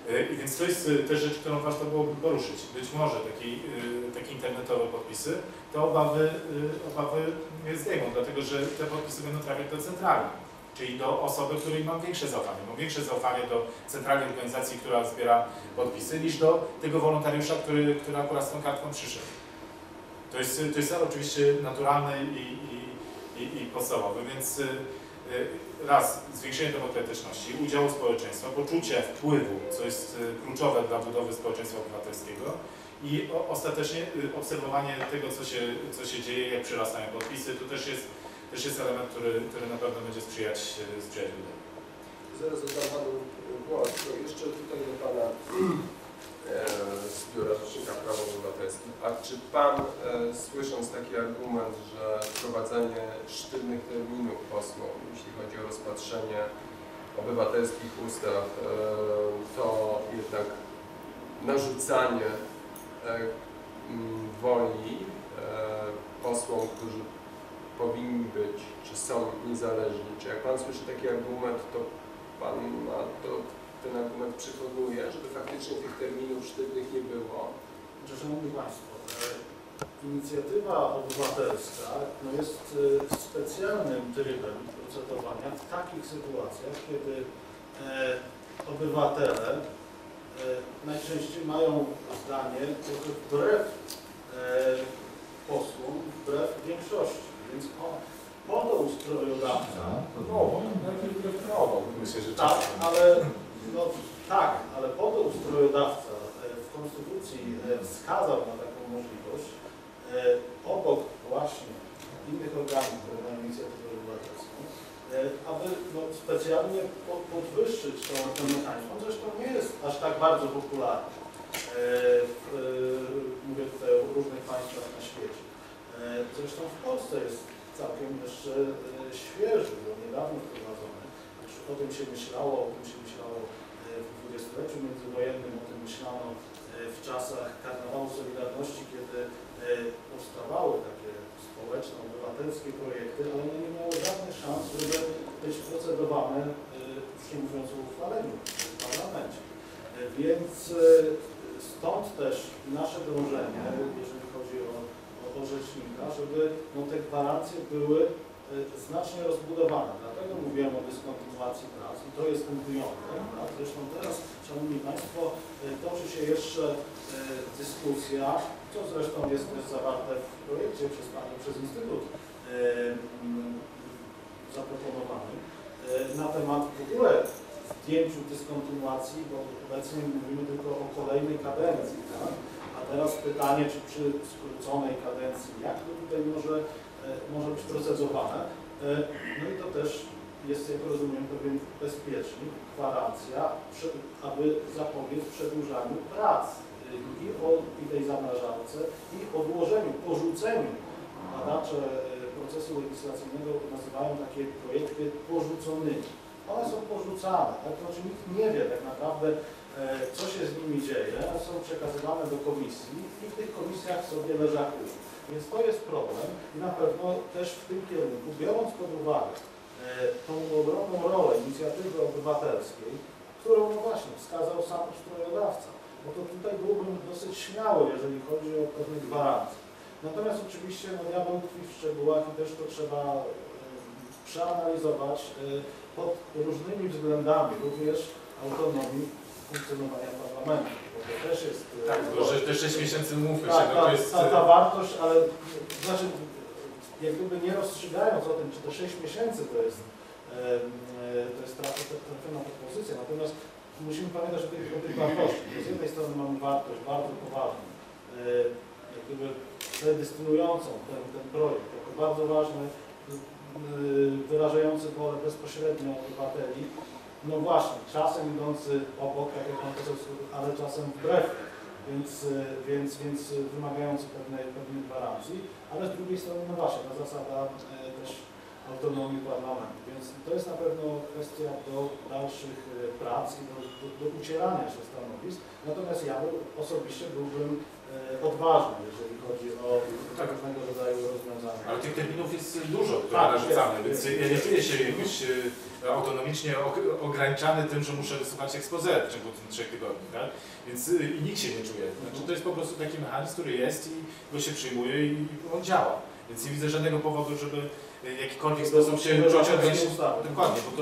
I więc to jest też rzecz, którą warto byłoby poruszyć. Być może takie internetowe podpisy te obawy zdejmą, dlatego że te podpisy będą trafiać do centrali, czyli do osoby, której mam większe zaufanie. Mam większe zaufanie do centralnej organizacji, która zbiera podpisy, niż do tego wolontariusza, który akurat z tą kartką przyszedł. To jest oczywiście naturalne i podstawowe, więc raz, zwiększenie demokratyczności, udziału społeczeństwa, poczucie wpływu, co jest kluczowe dla budowy społeczeństwa obywatelskiego i ostatecznie obserwowanie tego, co się dzieje, jak przyrastają podpisy. To też jest element, który na pewno będzie sprzyjać ludziom. Zaraz oddam Panu głos, to jeszcze tutaj do Pana z Biura Rzecznika Praw Obywatelskich. A czy Pan, słysząc taki argument, że wprowadzenie sztywnych terminów posłom, jeśli chodzi o rozpatrzenie obywatelskich ustaw, to jednak narzucanie woli posłom, którzy powinni być, czy są niezależni? Czy jak Pan słyszy taki argument, to Pan ten argument przekonuje, żeby faktycznie tych terminów sztywnych nie było? Szanowni Państwo, inicjatywa obywatelska jest specjalnym trybem procedowania w takich sytuacjach, kiedy obywatele najczęściej mają zdanie trochę wbrew posłom, wbrew większości. Więc podoustrodawca, Myślę, że ale podoustrodawca w Konstytucji wskazał na taką możliwość obok właśnie innych organów, które mają inicjatywę obywatelską, aby specjalnie podwyższyć ten mechanizm. On zresztą nie jest aż tak bardzo popularny. Mówię tutaj o różnych państwach na świecie. Zresztą w Polsce jest całkiem jeszcze świeży, bo niedawno wprowadzony. O tym się myślało, w dwudziestoleciu międzywojennym, o tym myślano w czasach Karnawału Solidarności, kiedy powstawały takie społeczne, obywatelskie projekty, ale one nie miały żadnych szans, żeby być procedowane, już nie mówiąc o uchwaleniu w parlamencie. Więc stąd też nasze dążenie, jeżeli chodzi o rzecznika, żeby te gwarancje były znacznie rozbudowane. Dlatego mówiłem o dyskontynuacji prac i to jest ten wyjątek. Tak? Zresztą teraz, Szanowni Państwo, toczy się jeszcze dyskusja, co zresztą jest też zawarte w projekcie przez Instytut zaproponowany, na temat w ogóle zdjęciu dyskontynuacji, bo obecnie mówimy tylko o kolejnej kadencji. Tak? A teraz pytanie, czy przy skróconej kadencji, jak to tutaj może być procedowane? No i to też jest, jak rozumiem, pewien bezpiecznik, gwarancja, aby zapobiec przedłużaniu prac i tej zamrażarce, i odłożeniu, porzuceniu. Badacze procesu legislacyjnego nazywają takie projekty porzuconymi. One są porzucane, tak? Znaczy nikt nie wie tak naprawdę, co się z nimi dzieje, są przekazywane do komisji i w tych komisjach sobie leżakują. Więc to jest problem i na pewno też w tym kierunku, biorąc pod uwagę tą ogromną rolę inicjatywy obywatelskiej, którą właśnie wskazał sam ustrojodawca, bo to tutaj byłbym dosyć śmiały, jeżeli chodzi o pewne gwarancje. Natomiast oczywiście diabeł tkwi w szczegółach i też to trzeba przeanalizować pod różnymi względami, również autonomii funkcjonowania parlamentu, bo to też jest... Tak, bo że te 6 miesięcy mówmy się, to jest... ta wartość, ale znaczy, jak gdyby nie rozstrzygając o tym, czy te 6 miesięcy to jest trafiona propozycja, natomiast musimy pamiętać o tych wartościach. Z jednej strony mamy wartość bardzo poważną, jak gdyby predestynującą ten projekt jako bardzo ważny, wyrażający wolę bezpośrednio obywateli, no właśnie, czasem idący obok, tak jak pan poseł, ale czasem wbrew, więc wymagający pewnej gwarancji, ale z drugiej strony, no właśnie, ta zasada też autonomii parlamentu, więc to jest na pewno kwestia do dalszych prac. prac i do ucierania się stanowisk. Natomiast ja osobiście byłbym odważny, jeżeli chodzi o różnego rodzaju rozwiązania. Ale tych terminów jest dużo, które Tak, narzucamy, jest, więc jest. ja nie czuję się jakoś autonomicznie ograniczany tym, że muszę wysłuchać expose w ciągu 3 tygodni, tak? Więc i nikt się nie czuje. Znaczy, to jest po prostu taki mechanizm, który jest i go się przyjmuje i on działa. Więc nie widzę żadnego powodu, żeby w jakikolwiek sposób się czuć ograniczony. Dokładnie, bo to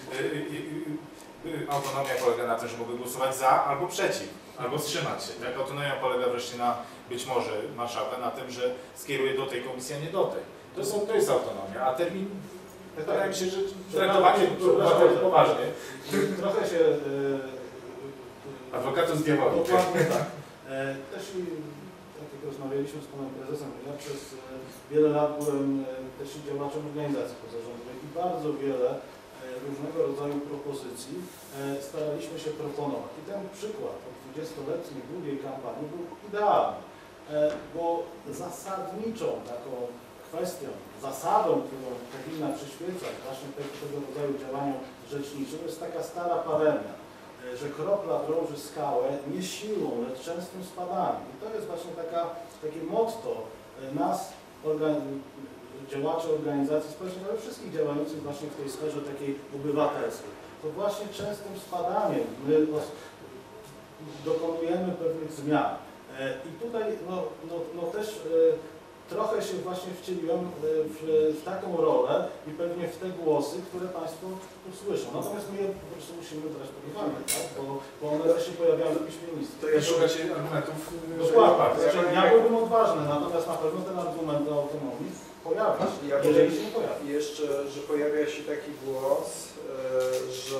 autonomia polega na tym, że mogę głosować za albo przeciw, albo wstrzymać się. Tak? Autonomia polega wreszcie na, być może marszałka, na tym, że skieruje do tej komisji, a nie do tej. To jest autonomia, a termin, wydaje mi się, że traktowanie poważnie. Trochę się... Adwokatus diaboli. Dokładnie tak. Też i tak jak rozmawialiśmy z panem prezesem, ja przez wiele lat byłem też i działaczem organizacji pozarządowej i bardzo wiele różnego rodzaju propozycji staraliśmy się proponować. I ten przykład od 20-letniej długiej kampanii był idealny, bo zasadniczą taką kwestią, zasadą, którą powinna przyświecać właśnie tego rodzaju działaniom rzeczniczym, jest taka stara paremia, że kropla drąży skałę nie siłą, lecz częstym spadaniem. I to jest właśnie takie motto nas, działaczy organizacji społecznych, ale wszystkich działających właśnie w tej sferze takiej obywatelskiej. To właśnie częstym spadaniem my dokonujemy pewnych zmian. I tutaj też trochę się właśnie wcieliłem w taką rolę i pewnie w te głosy, które Państwo tu słyszą. Natomiast my je po prostu musimy brać pod uwagę, tak? bo one też się pojawiają w piśmiennictwie. To ja szukacie argumentów. Dokładnie. Ja byłbym odważny, natomiast na pewno ten argument o autonomii pojawia się, jeżeli się pojawi. Jeszcze, że pojawia się taki głos, że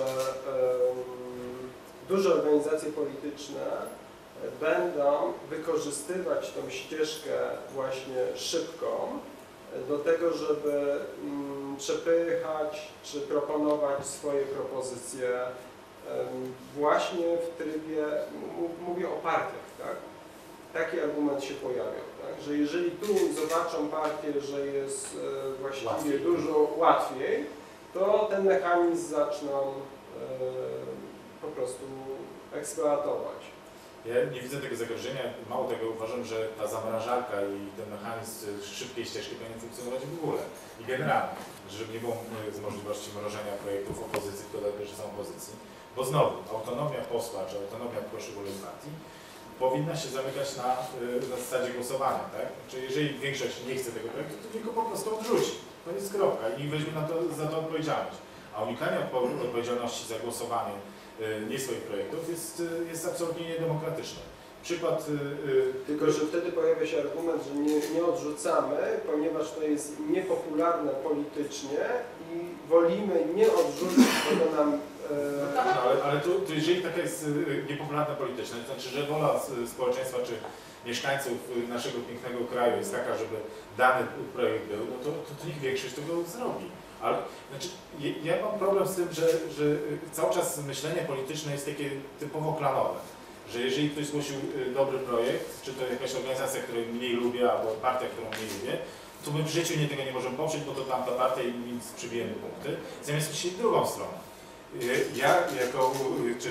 duże organizacje polityczne będą wykorzystywać tą ścieżkę właśnie szybką do tego, żeby przepychać czy proponować swoje propozycje właśnie w trybie, mówię o partiach, tak? Taki argument się pojawiał, tak? Że jeżeli tu zobaczą partię, że jest właściwie dużo łatwiej, to ten mechanizm zaczną po prostu eksploatować. Ja nie widzę tego zagrożenia, mało tego uważam, że ta zamrażarka i ten mechanizm szybkiej ścieżki powinien funkcjonować w ogóle i generalnie, żeby nie było z możliwości mrożenia projektów opozycji, które są opozycji, bo znowu autonomia posła czy autonomia poszczególnej partii powinna się zamykać na zasadzie głosowania, tak? Czyli jeżeli większość nie chce tego projektu, to niech go po prostu odrzuci. To jest kropka i weźmie za to odpowiedzialność. A unikanie odpowiedzialności za głosowanie nie swoich projektów jest absolutnie niedemokratyczne. Przykład... Tylko, że wtedy pojawia się argument, że nie odrzucamy, ponieważ to jest niepopularne politycznie i wolimy nie odrzucić, bo to nam... No tak, no, ale to jeżeli taka jest niepopularna politycznie, to znaczy, że wola społeczeństwa czy mieszkańców naszego pięknego kraju jest taka, żeby dany projekt był, no to niech większość tego zrobi. Ale znaczy, ja mam problem z tym, że cały czas myślenie polityczne jest takie typowo klanowe. Że jeżeli ktoś zgłosił dobry projekt, czy to jakaś organizacja, której mniej lubię, albo partia, którą mniej lubię, to my w życiu tego nie możemy poprzeć, bo to tamta partia i nic przybijemy punkty. Zamiast myśleć w drugą stronę. Ja jako, czy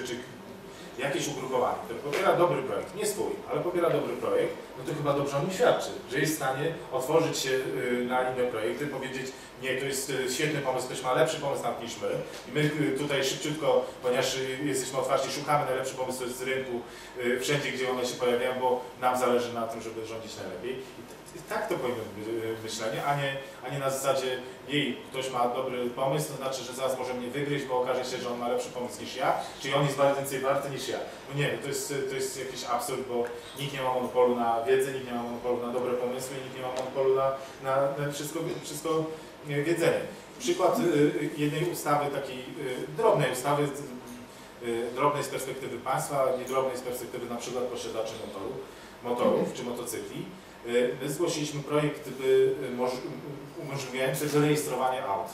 jakieś ugrupowanie, które popiera dobry projekt, nie swój, ale popiera dobry projekt, no to chyba dobrze o nim świadczy, że jest w stanie otworzyć się na inne projekty, powiedzieć, nie, to jest świetny pomysł, ktoś ma lepszy pomysł, napiszmy. I my tutaj szybciutko, ponieważ jesteśmy otwarci, szukamy najlepszych pomysłów z rynku, wszędzie, gdzie one się pojawiają, bo nam zależy na tym, żeby rządzić najlepiej. I tak to powinno być myślenie, a nie na zasadzie, jej, ktoś ma dobry pomysł, to znaczy, że zaraz może mnie wygryźć, bo okaże się, że on ma lepszy pomysł niż ja, czyli on jest więcej warty niż ja. No nie, to jest jakiś absurd, bo nikt nie ma monopolu na wiedzę, nikt nie ma monopolu na dobre pomysły, nikt nie ma monopolu na wszystko wiedzenie. Przykład jednej ustawy, takiej drobnej ustawy, drobnej z perspektywy państwa, niedrobnej z perspektywy na przykład posiadaczy motorów czy motocykli. My zgłosiliśmy projekt umożliwiający wyrejestrowanie aut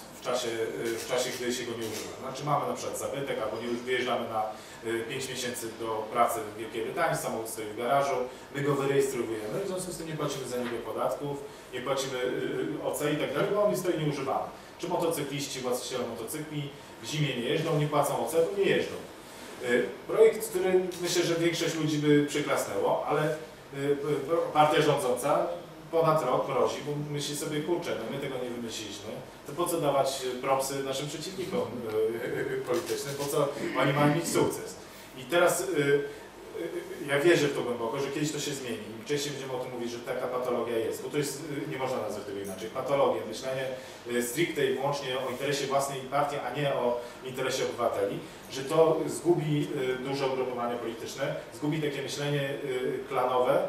w czasie, gdy się go nie używa. Znaczy mamy na przykład zabytek, albo nie wyjeżdżamy na 5 miesięcy do pracy w Wielkiej Brytanii, samochód stoi w garażu, my go wyrejestrujemy, w związku z tym nie płacimy za niego podatków, nie płacimy OC i tak dalej, bo on stoi nieużywany. Czy motocykliści, właściciele motocykli w zimie nie jeżdżą, nie płacą OC, to nie jeżdżą. Projekt, który myślę, że większość ludzi by przyklasnęło, ale partia rządząca ponad rok mrozi, bo myśli sobie, kurczę, no my tego nie wymyśliliśmy, to po co dawać propsy naszym przeciwnikom politycznym, po co oni mają mieć sukces. I teraz ja wierzę w to głęboko, że kiedyś to się zmieni i wcześniej będziemy o tym mówić, że taka patologia jest, bo to jest, nie można nazwać tego inaczej, patologia, myślenie stricte i wyłącznie o interesie własnej partii, a nie o interesie obywateli, że to zgubi duże ugrupowania polityczne, zgubi takie myślenie klanowe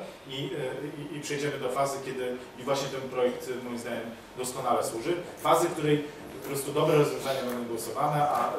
i przejdziemy do fazy, kiedy i właśnie ten projekt moim zdaniem doskonale służy, fazy, w której po prostu dobre rozwiązania będą głosowane, a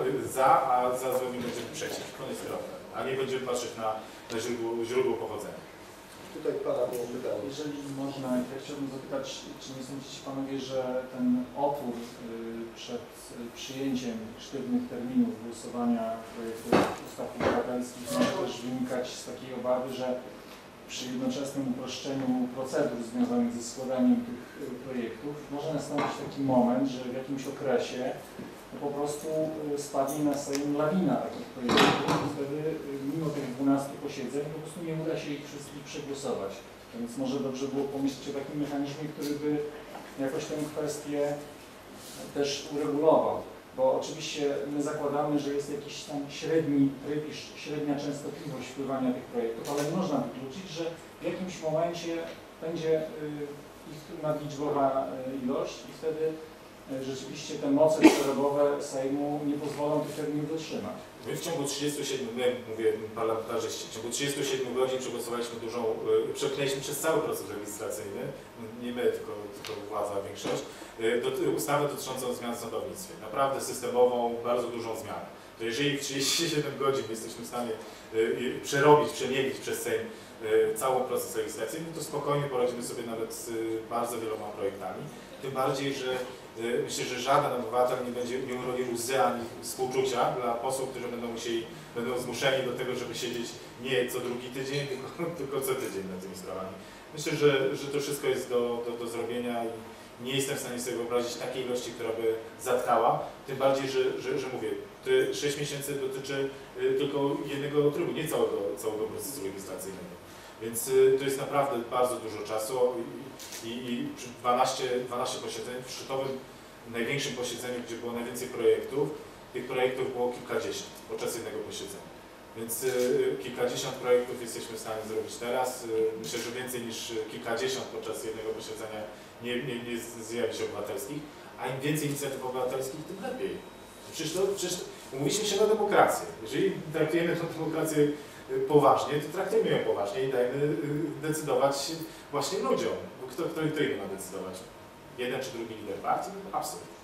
za złymi będziemy przeciw, koniec drogi, a nie będziemy patrzeć na źródło pochodzenia. Tutaj Pana było pytanie. Jeżeli można, ja chciałbym zapytać, czy nie sądzicie Panowie, że ten opór przed przyjęciem sztywnych terminów głosowania projektów ustaw obywatelskich może też wynikać z takiej obawy, że przy jednoczesnym uproszczeniu procedur związanych ze składaniem tych projektów może nastąpić taki moment, że w jakimś okresie po prostu spadnie na Sejm lawina takich projektów i wtedy mimo tych 12 posiedzeń po prostu nie uda się ich wszystkich przegłosować. Więc może dobrze było pomyśleć o takim mechanizmie, który by jakoś tę kwestię też uregulował. Bo oczywiście my zakładamy, że jest jakiś tam średni tryb i średnia częstotliwość wpływania tych projektów, ale nie można wykluczyć, że w jakimś momencie będzie ich nadliczbowa ilość i wtedy rzeczywiście te moce przerobowe Sejmu nie pozwolą tych terminów dotrzymać. My w ciągu 37, mówię parlamentarzyści, w ciągu 37 godzin przegłosowaliśmy przepchnęliśmy przez cały proces legislacyjny, nie my, tylko władza, większość, ustawę dotyczącą zmian w sądownictwie. Naprawdę systemową, bardzo dużą zmianę. To jeżeli w 37 godzin jesteśmy w stanie przemielić przez Sejm cały proces legislacyjny, to spokojnie poradzimy sobie nawet z bardzo wieloma projektami. Tym bardziej, że myślę, że żaden obywatel nie urodzi łzy ani współczucia dla posłów, którzy będą zmuszeni do tego, żeby siedzieć nie co drugi tydzień, tylko co tydzień nad tymi sprawami. Myślę, że to wszystko jest do zrobienia i nie jestem w stanie sobie wyobrazić takiej ilości, która by zatkała. Tym bardziej, że mówię, 6 miesięcy dotyczy tylko jednego trybu, nie całego procesu legislacyjnego. Więc to jest naprawdę bardzo dużo czasu i 12 posiedzeń w szczytowym, największym posiedzeniu, gdzie było najwięcej projektów, tych projektów było kilkadziesiąt podczas jednego posiedzenia. Więc kilkadziesiąt projektów jesteśmy w stanie zrobić teraz. Myślę, że więcej niż kilkadziesiąt podczas jednego posiedzenia nie zjawi się obywatelskich, a im więcej inicjatyw obywatelskich, tym lepiej. Przecież umówiliśmy się na demokrację. Jeżeli traktujemy tę demokrację poważnie, to traktujmy ją poważnie i dajmy decydować właśnie ludziom. Bo kto inny ma decydować? Jeden czy drugi lider partii? Absolutnie.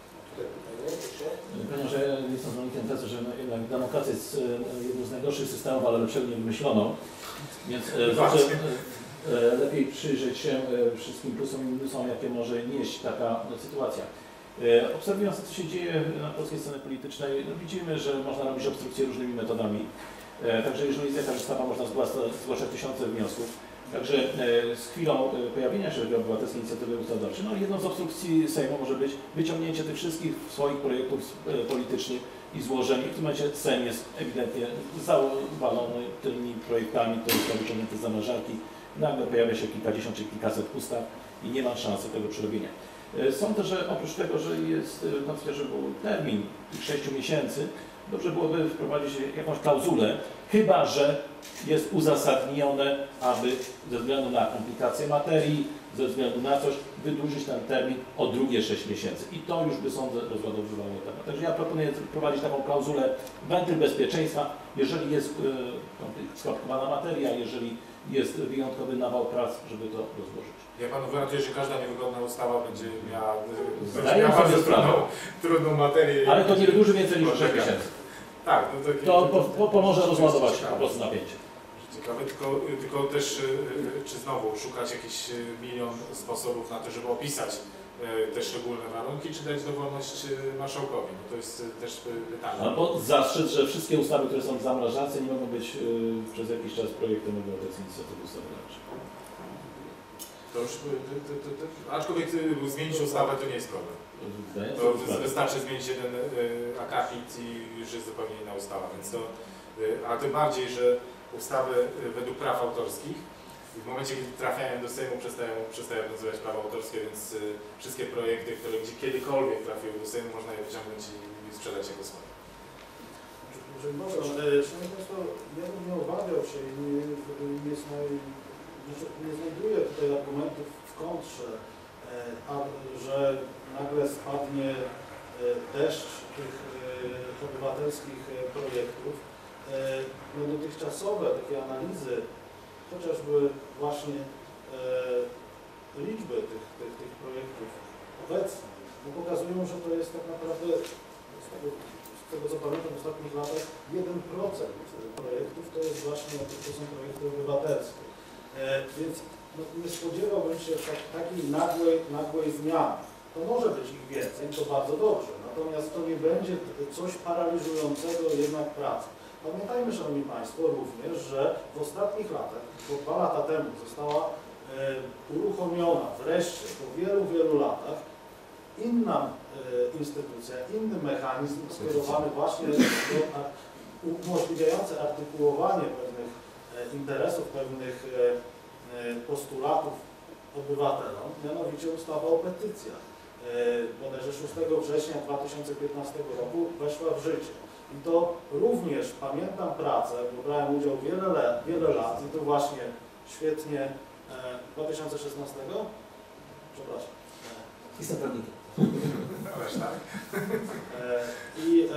Panie, że ja jestem zwolennikiem tezy, że jednak demokracja jest jedną z najgorszych systemów, ale lepszego nie wymyśloną. Więc zawsze lepiej przyjrzeć się wszystkim plusom i minusom, jakie może nieść taka sytuacja. Obserwując to, co się dzieje na polskiej scenie politycznej, widzimy, że można robić obstrukcje różnymi metodami. Także jeżeli jest jakaś ustawa, można zgłaszać tysiące wniosków. Także z chwilą pojawienia się obywatelskiej inicjatywy ustawodawczej, no jedną z obstrukcji Sejmu może być wyciągnięcie tych wszystkich swoich projektów politycznych i złożenie. W tym momencie Sejm jest ewidentnie zawalony tymi projektami, które są wyciągnięte z zamrażarki. Nagle pojawia się kilkadziesiąt czy kilkaset ustaw i nie ma szansy tego przerobienia. Sądzę, że oprócz tego, że jest w konstytucji, że był termin tych 6 miesięcy, dobrze byłoby wprowadzić jakąś klauzulę, chyba że jest uzasadnione, aby ze względu na komplikację materii, ze względu na coś, wydłużyć ten termin o drugie 6 miesięcy. I to już by, sądzę, rozładowywało temat. Także ja proponuję wprowadzić taką klauzulę, wentyl bezpieczeństwa, jeżeli jest skomplikowana materia, jeżeli jest wyjątkowy nawał prac, żeby to rozłożyć. Ja panu gwarantuję, że każda niewygodna ustawa będzie miała bardzo trudną materię. Ale to nie wydłuży więcej niż 6 miesięcy. Tak, to pomoże rozładować po prostu napięcie. Ciekawe, tylko też, czy znowu szukać jakiś milion sposobów na to, żeby opisać te szczególne warunki, czy dać dowolność marszałkowi? No to jest też pytanie. Albo zastrzec, że wszystkie ustawy, które są w zamrażarce, nie mogą być przez jakiś czas projektem obywatelskim inicjatywy ustawodawczej. To już, aczkolwiek zmienić ustawę to nie jest problem. To wystarczy zmienić jeden akapit i już jest zupełnie inna ustawa, więc to a tym bardziej, że ustawy według praw autorskich w momencie, kiedy trafiają do Sejmu, przestają nazywać prawa autorskie, więc wszystkie projekty, które kiedykolwiek trafiły do Sejmu, można je wyciągnąć i sprzedać jako swoje. Jeżeli można, Szanowni Państwo, ja bym nie obawiał się i nie znajduję tutaj argumentów w kontrze, że nagle spadnie deszcz tych obywatelskich projektów. No, dotychczasowe takie analizy, chociażby właśnie liczby tych projektów obecnie, no, pokazują, że to jest tak naprawdę, z tego co pamiętam w ostatnich latach, 1% projektów to jest właśnie, to są projekty obywatelskie. Więc no, nie spodziewałbym się takiej nagłej zmiany. To może być ich więcej, to bardzo dobrze, natomiast to nie będzie coś paraliżującego jednak pracy. Pamiętajmy, Szanowni Państwo, również, że w ostatnich latach, bo 2 lata temu została uruchomiona wreszcie po wielu latach inna instytucja, inny mechanizm skierowany właśnie do umożliwiający artykułowanie pewnych interesów, pewnych postulatów obywatelom, mianowicie ustawa o petycjach. Bodajże 6 września 2015 roku weszła w życie. I to również pamiętam pracę, bo brałem udział wiele lat i to właśnie świetnie 2016? Przepraszam. Jestem prawnikiem. I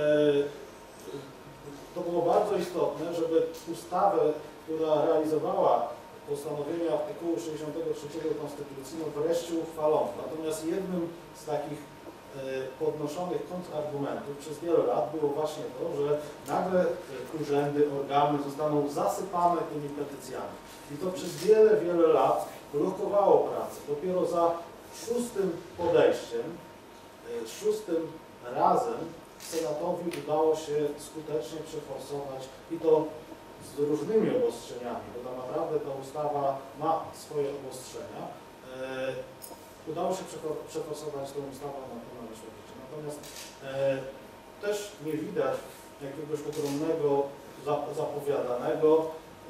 to było bardzo istotne, żeby ustawę, która realizowała postanowienia artykułu 63 Konstytucji, no wreszcie uchwalono. Natomiast jednym z takich podnoszonych kontrargumentów przez wiele lat było właśnie to, że nagle urzędy, organy zostaną zasypane tymi petycjami. I to przez wiele lat blokowało pracę. Dopiero za 6. podejściem, 6. razem Senatowi udało się skutecznie przeforsować i to z różnymi obostrzeniami, bo tam naprawdę ta ustawa ma swoje obostrzenia. Udało się przeforsować tą ustawę na wyższe życie. Natomiast też nie widać jakiegoś ogromnego, zapowiadanego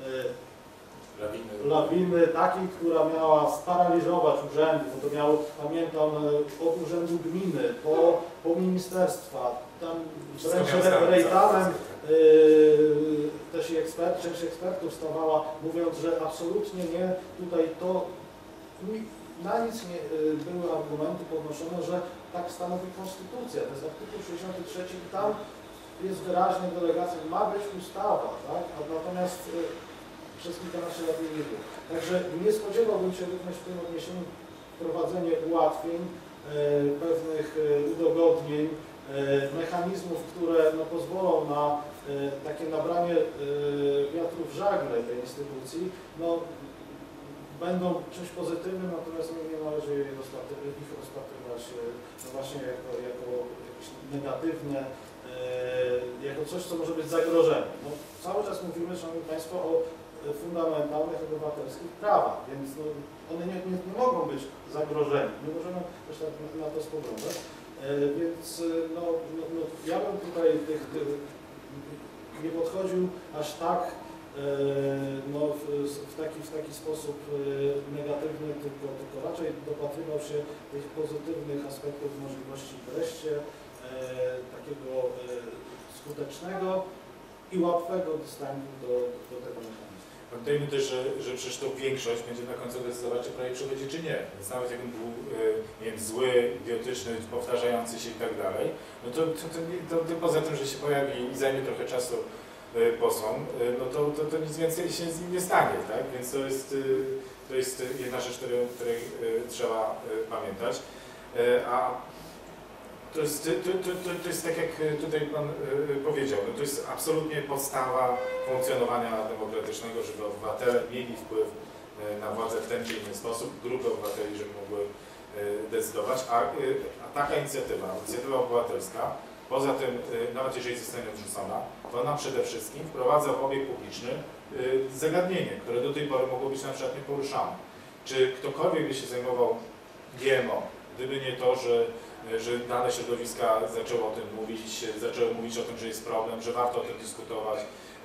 lawiny takiej, która miała sparaliżować urzędy, bo to miało, pamiętam, od urzędu gminy po ministerstwa, tam wręcz rejtanem też i część ekspertów stawała, mówiąc, że absolutnie nie, tutaj to na nic nie były argumenty podnoszone, że tak stanowi konstytucja, to jest artykuł 63 i tam jest wyraźnie delegacja, ma być ustawa, tak? A natomiast przez kilkanaście lat nie było. Także nie spodziewałbym się również w tym odniesieniu wprowadzenie ułatwień, pewnych udogodnień, mechanizmów, które no, pozwolą na takie nabranie wiatru w żagle tej instytucji, no, będą czymś pozytywnym, natomiast nie należy ich rozpatrywać no właśnie jako jakieś negatywne, jako coś, co może być zagrożeniem. No, cały czas mówimy, Szanowni Państwo, o fundamentalnych obywatelskich prawach, więc no, one nie mogą być zagrożeniem. Nie możemy też tak na to spoglądać. Więc no, ja bym tutaj nie podchodził aż tak no, w taki sposób negatywny, tylko raczej dopatrywał się tych pozytywnych aspektów możliwości wreszcie takiego skutecznego i łatwego dostępu do tego mechanizmu. Pamiętajmy też, że przecież to większość będzie na końcu decydować, czy projekt przychodzi, czy nie. Więc nawet jakbym był nie wiem, zły, idiotyczny, powtarzający się i tak dalej, no to poza tym, że się pojawi i zajmie trochę czasu posłom, no to nic więcej się z nim nie stanie, tak? Więc to jest jedna rzecz, której trzeba pamiętać. A to jest tak, jak tutaj Pan powiedział, no to jest absolutnie podstawa funkcjonowania demokratycznego, żeby obywatele mieli wpływ na władzę w ten czy inny sposób, grupy obywateli, żeby mogły decydować, a taka inicjatywa obywatelska, poza tym, nawet jeżeli zostanie odrzucona, to ona przede wszystkim wprowadza w obieg publiczny zagadnienie, które do tej pory mogło być na przykład nieporuszane. Czy ktokolwiek by się zajmował GMO, gdyby nie to, że że dane środowiska zaczęły o tym mówić, zaczęły mówić o tym, że jest problem, że warto o tym dyskutować.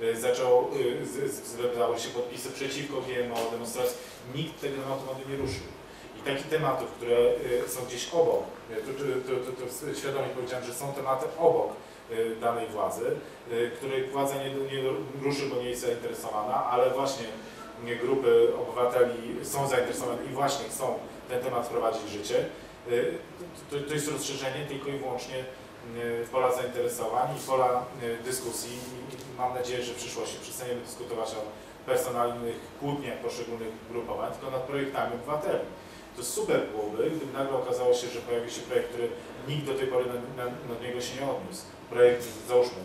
Zebrały się podpisy przeciwko GMO, demonstracji. Nikt tego tematu nie ruszył. I takich tematów, które są gdzieś obok, to świadomie powiedziałem, że są tematy obok danej władzy, których władza nie ruszy, bo nie jest zainteresowana, ale właśnie grupy obywateli są zainteresowane i właśnie chcą ten temat wprowadzić w życie. To jest rozszerzenie tylko i wyłącznie pola zainteresowań i pola dyskusji. I mam nadzieję, że w przyszłości przestaniemy dyskutować o personalnych kłótniach poszczególnych grupowań, tylko nad projektami obywateli. To super byłoby, gdyby nagle okazało się, że pojawi się projekt, który nikt do tej pory nad niego się nie odniósł. Projekt, załóżmy,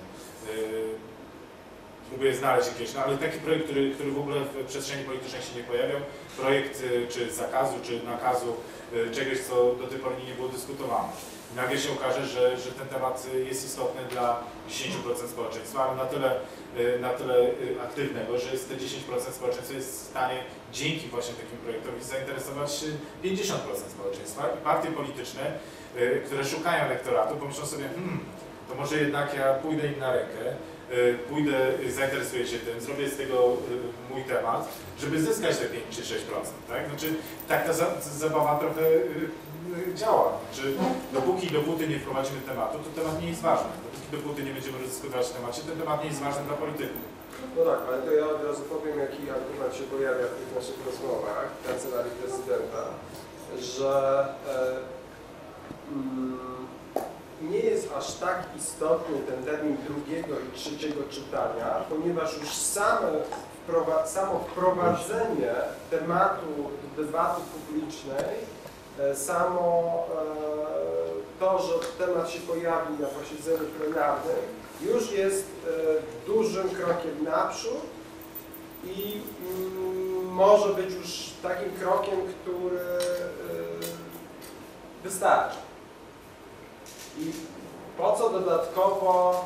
próbuję znaleźć jakieś, ale taki projekt, który w ogóle w przestrzeni politycznej się nie pojawiał, projekt czy zakazu, czy nakazu czegoś, co do tej pory nie było dyskutowane. I nagle się okaże, że ten temat jest istotny dla 10% społeczeństwa, ale na tyle aktywnego, że jest te 10% społeczeństwa jest w stanie dzięki właśnie takim projektowi zainteresować 50% społeczeństwa. I partie polityczne, które szukają elektoratu, pomyślą sobie, to może jednak ja pójdę im na rękę, zainteresuję się tym, zrobię z tego mój temat, żeby zyskać te 5 czy 6%. Tak? Znaczy, tak ta zabawa trochę działa. Znaczy, dopóty nie wprowadzimy tematu, to temat nie jest ważny. Dopóty nie będziemy dyskutować o temacie, ten temat nie jest ważny dla polityków. No tak, ale to ja od razu powiem, jaki argument się pojawia w tych naszych rozmowach w Kancelarii Prezydenta, że nie jest aż tak istotny ten termin drugiego i trzeciego czytania, ponieważ już samo wprowadzenie tematu do debaty publicznej, samo to, że temat się pojawi na posiedzeniu plenarnym, już jest dużym krokiem naprzód i może być już takim krokiem, który wystarczy. I po co dodatkowo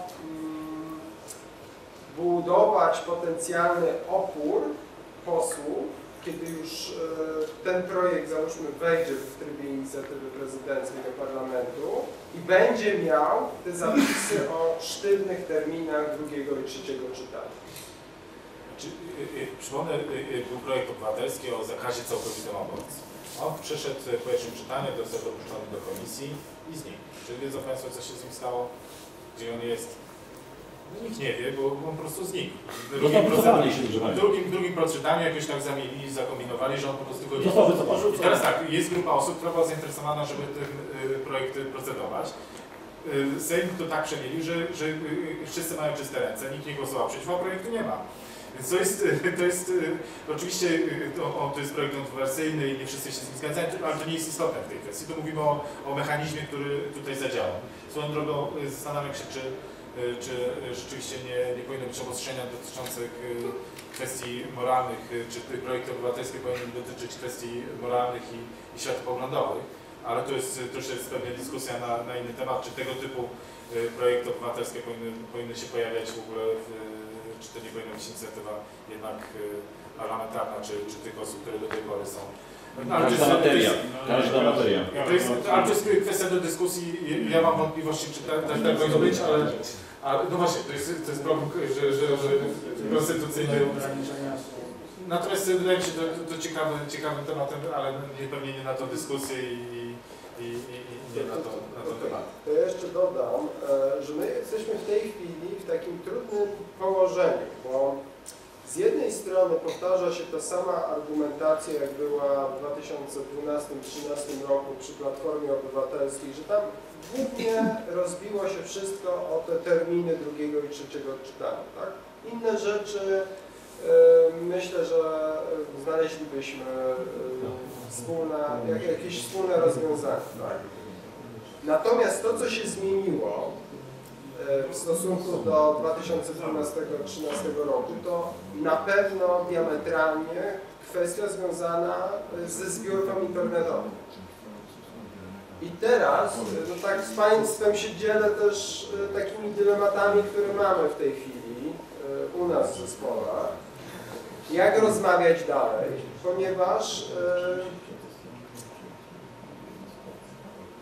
budować potencjalny opór posłów, kiedy już ten projekt, załóżmy, wejdzie w trybie inicjatywy prezydenckiej do parlamentu i będzie miał te zapisy o sztywnych terminach drugiego i trzeciego czytania. Przypomnę, był projekt obywatelski o zakazie całkowitym aborcji. On przeszedł w pierwszym czytaniu, został dopuszczony do komisji i znikł. Czy wiedzą Państwo, co się z nim stało? Gdzie on jest? No, nikt nie wie, bo on po prostu znikł. W drugim proczytaniu jakoś tak zamienili, zakombinowali, że on po prostu go nie. I teraz tak, jest grupa osób, która była zainteresowana, żeby ten projekt procedować. Sejm to tak przemielił, że wszyscy mają czyste ręce, nikt nie głosował przeciw, a projektu nie ma. Więc to jest oczywiście to jest projekt kontrowersyjny i nie wszyscy się z nim zgadzają, ale to nie jest istotne w tej kwestii. Tu mówimy o mechanizmie, który tutaj zadziała. Swoją drogą zastanawiam się, czy rzeczywiście nie powinno być obostrzenia dotyczących kwestii moralnych, czy projekty obywatelskie powinny dotyczyć kwestii moralnych i światopoglądowych, ale to już jest pewnie dyskusja na inny temat, czy tego typu projekty obywatelskie powinny się pojawiać w ogóle, czy to nie powinna być inicjatywa jednak parlamentarna, czy tych osób, które do tej pory są. Każda materia. To jest kwestia do dyskusji. Ja mam wątpliwości, czy tak powinno być, ale no właśnie, to jest problem, że konstytucyjny. Natomiast wydaje mi się to ciekawym tematem, ale pewnie nie na tą dyskusję i nie na to temat. To ja jeszcze dodam, że my jesteśmy w tej chwili w takim trudnym położeniu, bo z jednej strony powtarza się ta sama argumentacja, jak była w 2012-2013 roku przy Platformie Obywatelskiej, że tam głównie rozbiło się wszystko o te terminy drugiego i trzeciego czytania. Tak? Inne rzeczy myślę, że znaleźlibyśmy jakieś wspólne rozwiązania. Tak? Natomiast to, co się zmieniło w stosunku do 2012-2013 roku, to na pewno diametralnie kwestia związana ze zbiórką internetową. I teraz, no tak z Państwem się dzielę też takimi dylematami, które mamy w tej chwili u nas w zespołach. Jak rozmawiać dalej, ponieważ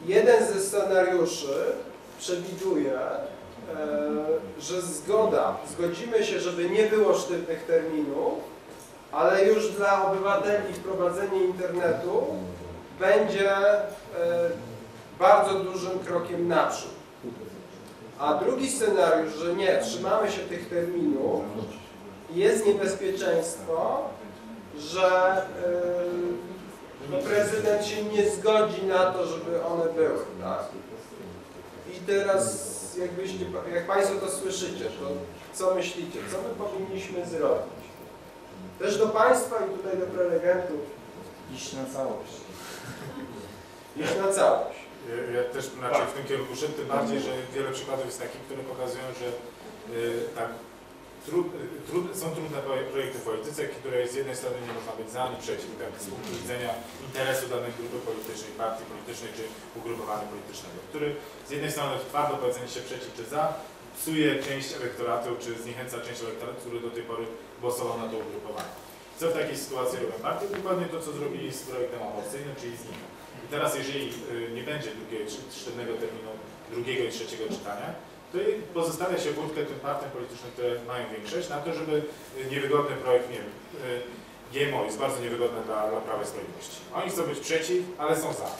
jeden ze scenariuszy przewiduje, że zgodzimy się, żeby nie było sztywnych terminów, ale już dla obywateli wprowadzenie internetu będzie bardzo dużym krokiem naprzód. A drugi scenariusz, że nie, trzymamy się tych terminów i jest niebezpieczeństwo, że prezydent się nie zgodzi na to, żeby one były. Tak? I teraz, jak Państwo to słyszycie, to co myślicie? Co my powinniśmy zrobić? Też do Państwa i tutaj do prelegentów. Iść na całość. Iść na całość. Ja też raczej w tym kierunku szedł, tym bardziej, że wiele przykładów jest takich, które pokazują, że tak, są trudne projekty w polityce, które z jednej strony nie można być za, ani przeciw, tak, z punktu widzenia interesu danej grupy politycznej, partii politycznej czy ugrupowania politycznego, który z jednej strony twardo powiedzenie się przeciw czy za, psuje część elektoratu, czy zniechęca część elektoratu, który do tej pory głosował na to ugrupowanie. Co w takiej sytuacji robią partie? Dokładnie to, co zrobili z projektem aborcyjnym, czyli znika. I teraz, jeżeli nie będzie sztywnego terminu drugiego i trzeciego czytania, to pozostawia się furtkę tym partiom politycznym, które mają większość, na to, żeby niewygodny projekt, nie wiem, GMO jest bardzo niewygodny dla Prawa i Sprawiedliwości. Oni chcą być przeciw, ale są za.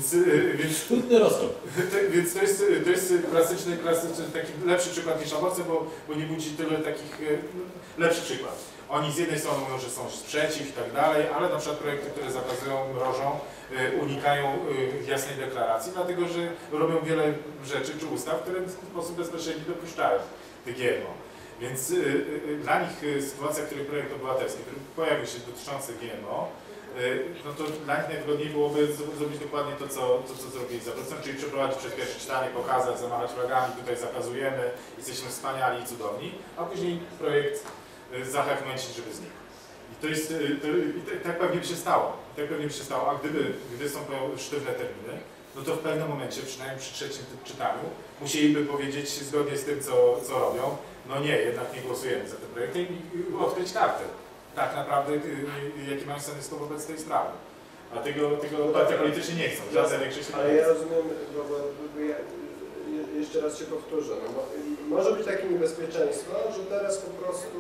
Więc to jest klasyczny taki lepszy przykład niż aborcja, bo nie budzi tyle takich lepszy przykład. Oni z jednej strony mówią, że są przeciw i tak dalej, ale na przykład projekty, które zakazują, mrożą, unikają jasnej deklaracji, dlatego że robią wiele rzeczy czy ustaw, które w sposób bezpośredni dopuszczają te GMO. Więc dla nich sytuacja, w której projekt obywatelski, który pojawił się dotyczący GMO, no to dla nich najwygodniej byłoby zrobić dokładnie to, co zrobili za procent, czyli przeprowadzić przez pierwsze czytanie, pokazać, zamachać flagami, tutaj zakazujemy, jesteśmy wspaniali i cudowni, a później projekt zachęcić, żeby znikł. I to jest, tak pewnie by się stało. A gdy są sztywne terminy, no to w pewnym momencie, przynajmniej przy trzecim czytaniu, musieliby powiedzieć zgodnie z tym, co robią, no nie, jednak nie głosujemy za ten projekt i odkryć kartę. Tak naprawdę, jakie mają stanowisko wobec tej sprawy. A tego partie politycznie nie chcą. Ale ja rozumiem, bo ja jeszcze raz się powtórzę. No, może być takie niebezpieczeństwo, że teraz po prostu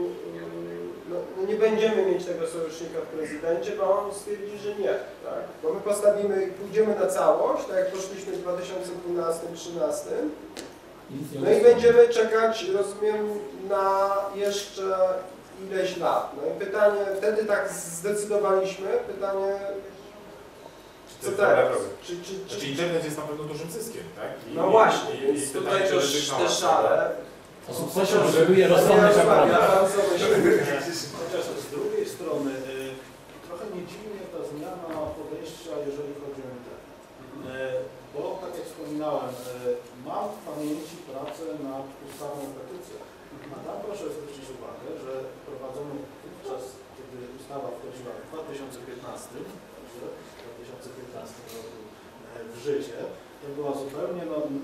no nie będziemy mieć tego sojusznika w prezydencie, bo on stwierdzi, że nie. Tak? Bo my pójdziemy na całość, tak jak poszliśmy w 2012-2013, no i będziemy czekać, rozumiem, na jeszcze ileś lat. No i pytanie, wtedy tak zdecydowaliśmy, pytanie, co teraz? Czy internet jest na pewno dużym zyskiem, tak? No właśnie, więc tutaj te szale. O sukcesie potrzebuje rozsądnych aparatów. Chociaż z drugiej strony trochę nie dziwnie ta zmiana podejścia, jeżeli chodzi o internet. Bo tak jak wspominałem, mam w pamięci pracę nad ustawą o petycjach. A tam proszę zwrócić uwagę, że prowadzono wówczas, kiedy ustawa wchodziła w 2015, także w 2015 roku w życie, to była zupełnie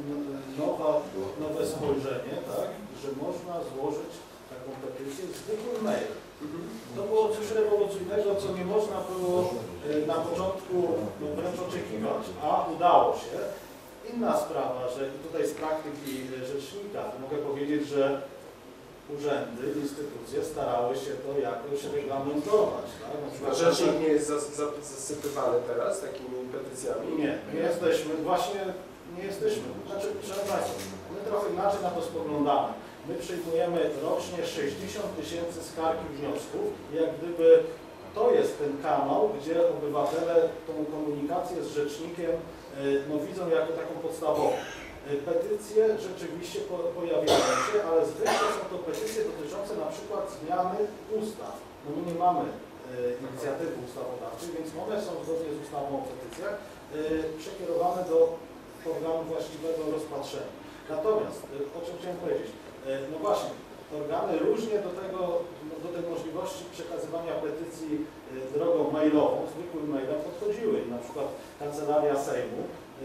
nowe spojrzenie, tak, że można złożyć taką petycję zwykłym mailem. To było coś rewolucyjnego, co nie można było na początku wręcz oczekiwać, a udało się. Inna sprawa, że tutaj z praktyki rzecznika mogę powiedzieć, że urzędy, instytucje starały się to jakoś reglamentować. Tak? Na przykład, rzecznik nie jest zasypywany teraz takimi petycjami? Nie jesteśmy, właśnie nie jesteśmy. Znaczy, proszę Państwa, my trochę inaczej na to spoglądamy. My przyjmujemy rocznie 60 000 skarg i wniosków, jak gdyby to jest ten kanał, gdzie obywatele tą komunikację z rzecznikiem no, widzą jako taką podstawową. Petycje rzeczywiście pojawiają się, ale zwykle są to petycje dotyczące na przykład zmiany ustaw. No my nie mamy inicjatywy ustawodawczej, więc one są zgodnie z ustawą o petycjach przekierowane do organu właściwego rozpatrzenia. Natomiast, o czym chciałem powiedzieć, no właśnie, organy różnie do tej możliwości przekazywania petycji drogą mailową, zwykłym mailem podchodziły. I na przykład Kancelaria Sejmu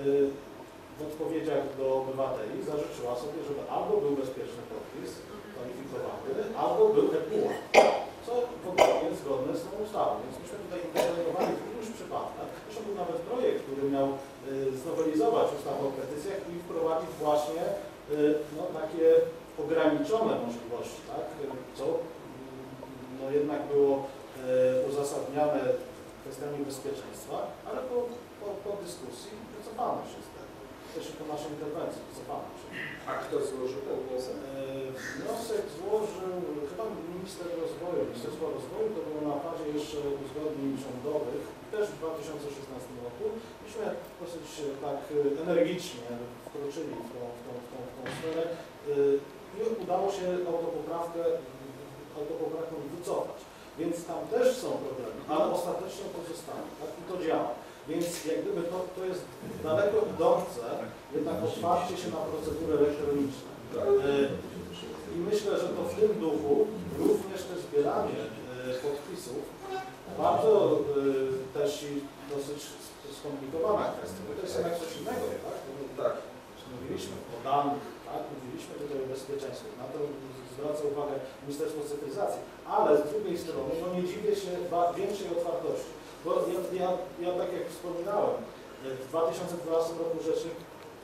w odpowiedziach do obywateli zażyczyła sobie, żeby albo był bezpieczny podpis, kwalifikowany, albo był ePUA, co w ogóle jest zgodne z tą ustawą. Więc myśmy tutaj interweniowali w iluś przypadkach. Zresztą był nawet projekt, który miał znowelizować wartości, tak? Co no jednak było uzasadniane kwestiami bezpieczeństwa, ale po dyskusji wycofano się z tego. Też po naszej interwencji wycofano się. A kto złożył ten wniosek? Wniosek złożył chyba Ministerstwo Rozwoju, to było na fazie jeszcze uzgodnień rządowych, też w 2016 roku. Myśmy dosyć tak energicznie wkroczyli w tą sferę i udało się autopoprawkę wycofać. Więc tam też są problemy, ale ostatecznie pozostaną, tak? I to działa. Więc jak gdyby to jest daleko idące, jednak otwarcie się na procedury elektroniczne. I myślę, że to w tym duchu również też zbieranie podpisów, bardzo też i dosyć skomplikowana kwestia, bo to jest jednak coś innego, tak? Tak. Mówiliśmy o danych, tak? Mówiliśmy tutaj o bezpieczeństwie, na to zwraca uwagę Ministerstwo Cyfryzacji, ale z drugiej strony no nie dziwię się większej otwartości, bo ja tak jak wspominałem, w 2012 roku rzecznik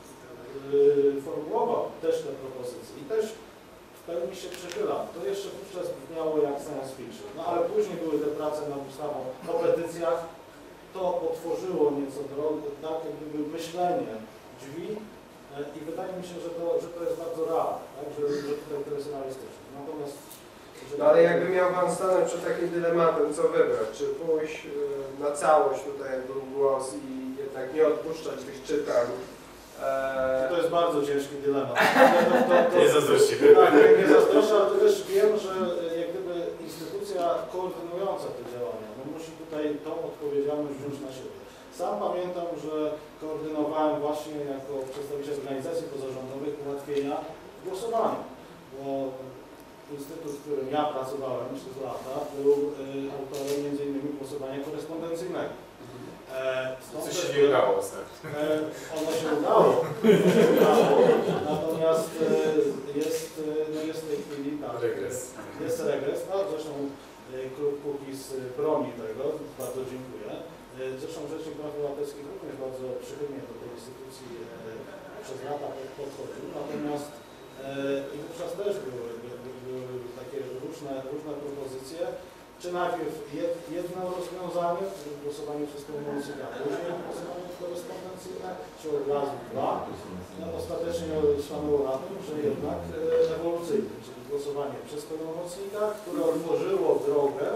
formułował też te propozycje i też w pełni się przychylam. To jeszcze wówczas brzmiało jak science fiction, no ale później były te prace nad ustawą o petycjach, to otworzyło nieco drogę, tak jak gdyby myślenie drzwi i wydaje mi się, że to jest bardzo realne, tak? że tutaj to jest realistyczne. Natomiast no ale jakby miał Pan stanąć przed takim dylematem, co wybrać, czy pójść na całość tutaj jak był głos i jednak nie odpuszczać tych czytań. To jest bardzo ciężki dylemat. Nie zazdrościmy. Tak, nie zazdroszczę, ale to też wiem, że jak gdyby instytucja koordynująca te działania, no musi tutaj tą odpowiedzialność wziąć na siebie. Sam pamiętam, że koordynowałem właśnie jako przedstawiciel organizacji pozarządowych ułatwienia w głosowaniu, bo instytut, w którym ja pracowałem przez lata, był autorem m.in. głosowania korespondencyjnego. Coś się nie udało ostatnio. Ono się udało, natomiast jest w tej chwili tak, jest regres, no, zresztą klub Kukiz broni tego, bardzo dziękuję. Zresztą Rzecznik Praw Obywatelskich również bardzo przychylnie do tej instytucji przez lata podchodził, natomiast i wówczas też były takie różne propozycje, czy najpierw jedno rozwiązanie, głosowanie przez pełnomocnika, później głosowanie korespondencyjne, czy od razu dwa. No, ostatecznie stanęło na tym, że jednak ewolucyjne, czyli głosowanie przez pełnomocnika, które otworzyło drogę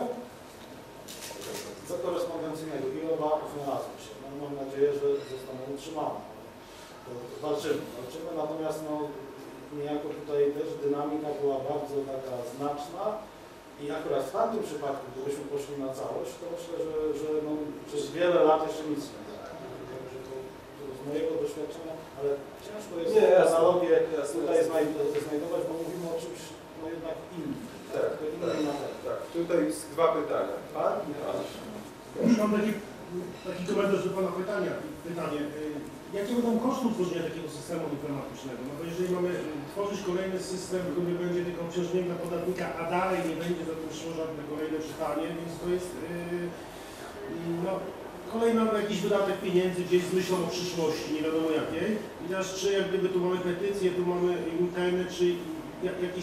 do korespondencyjnego i oba znalazły się. No, mam nadzieję, że zostaną utrzymane. Walczymy, natomiast no, niejako tutaj też dynamika była bardzo taka znaczna. I akurat w tamtym przypadku, gdybyśmy poszli na całość, to myślę, że no, przez wiele lat jeszcze nic nie da. Także to z mojego doświadczenia, ale ciężko jest analogię tutaj znajdować, bo mówimy o czymś no, jednak innym. Tak, tak. Tutaj jest dwa pytania. Pan i Pan. Mam taki komentarz do Pana pytanie. Jakie będą koszty utworzenia takiego systemu informatycznego? No bo jeżeli mamy tworzyć kolejny system, który będzie tylko obciążeniem dla podatnika, a dalej nie będzie za tym szło żadne kolejne czytanie, więc to jest no, kolejny jakiś wydatek pieniędzy gdzieś z myślą o przyszłości, nie wiadomo jakiej. I teraz czy jak gdyby tu mamy petycje, tu mamy internet, czy jakieś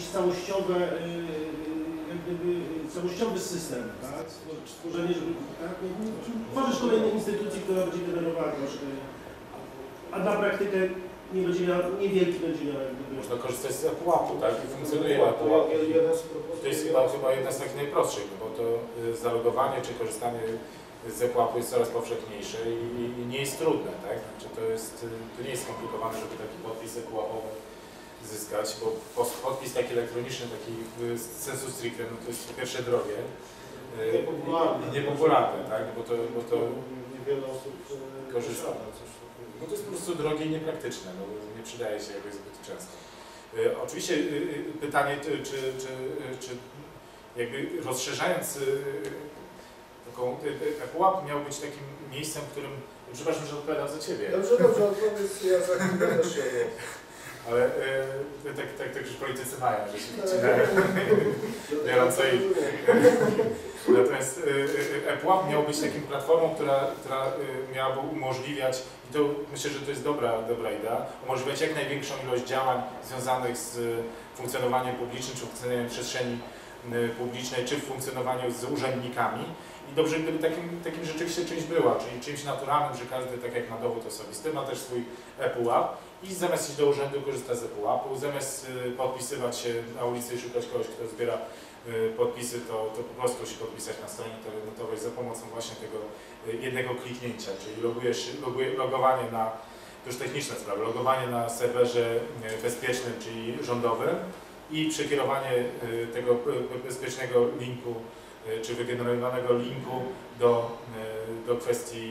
całościowy system, tak? Stworzenie, żeby tak? Tworzysz kolejnej instytucji, która będzie generowała koszty. A na praktykę niewielki będzie miał. Można korzystać z ePUAP-u, tak? I funkcjonuje ePUAP. To jest chyba jedna z takich najprostszych, bo to zalogowanie czy korzystanie z ePUAP-u jest coraz powszechniejsze i nie jest trudne, tak? Znaczy to nie jest skomplikowane, żeby taki podpis ePUAP-owy zyskać, bo podpis taki elektroniczny, taki sensu stricte, no to jest po pierwsze drogie i niepopularne, tak? Bo to niewiele osób korzysta. No to jest po prostu drogie i niepraktyczne, no, nie przydaje się jakoś zbyt często. Oczywiście pytanie, czy jakby rozszerzając taką ePUAP miał być takim miejscem, w którym, przepraszam, że odpowiadam za Ciebie. Dobrze, odpowiedz, ja za chwilę też się nie. Ale tak już politycy mają, że się wcinają biorąco i... Natomiast Natomiast ePUAP miał być taką platformą, która miałaby umożliwiać, i to myślę, że to jest dobra idea, umożliwiać jak największą ilość działań związanych z funkcjonowaniem publicznym, czy funkcjonowaniem przestrzeni publicznej, czy funkcjonowaniu z urzędnikami. I dobrze, gdyby takim rzeczywiście czymś była, czyli czymś naturalnym, że każdy, tak jak ma dowód osobisty, ma też swój ePUAP i zamiast iść do urzędu korzysta z ePUAP-u, zamiast podpisywać się na ulicy i szukać kogoś, kto zbiera podpisy, to po prostu się podpisać na stronie internetowej za pomocą właśnie tego jednego kliknięcia, czyli logowanie na, to już techniczne sprawy, logowanie na serwerze bezpiecznym, czyli rządowym i przekierowanie tego bezpiecznego linku, czy wygenerowanego linku do kwestii,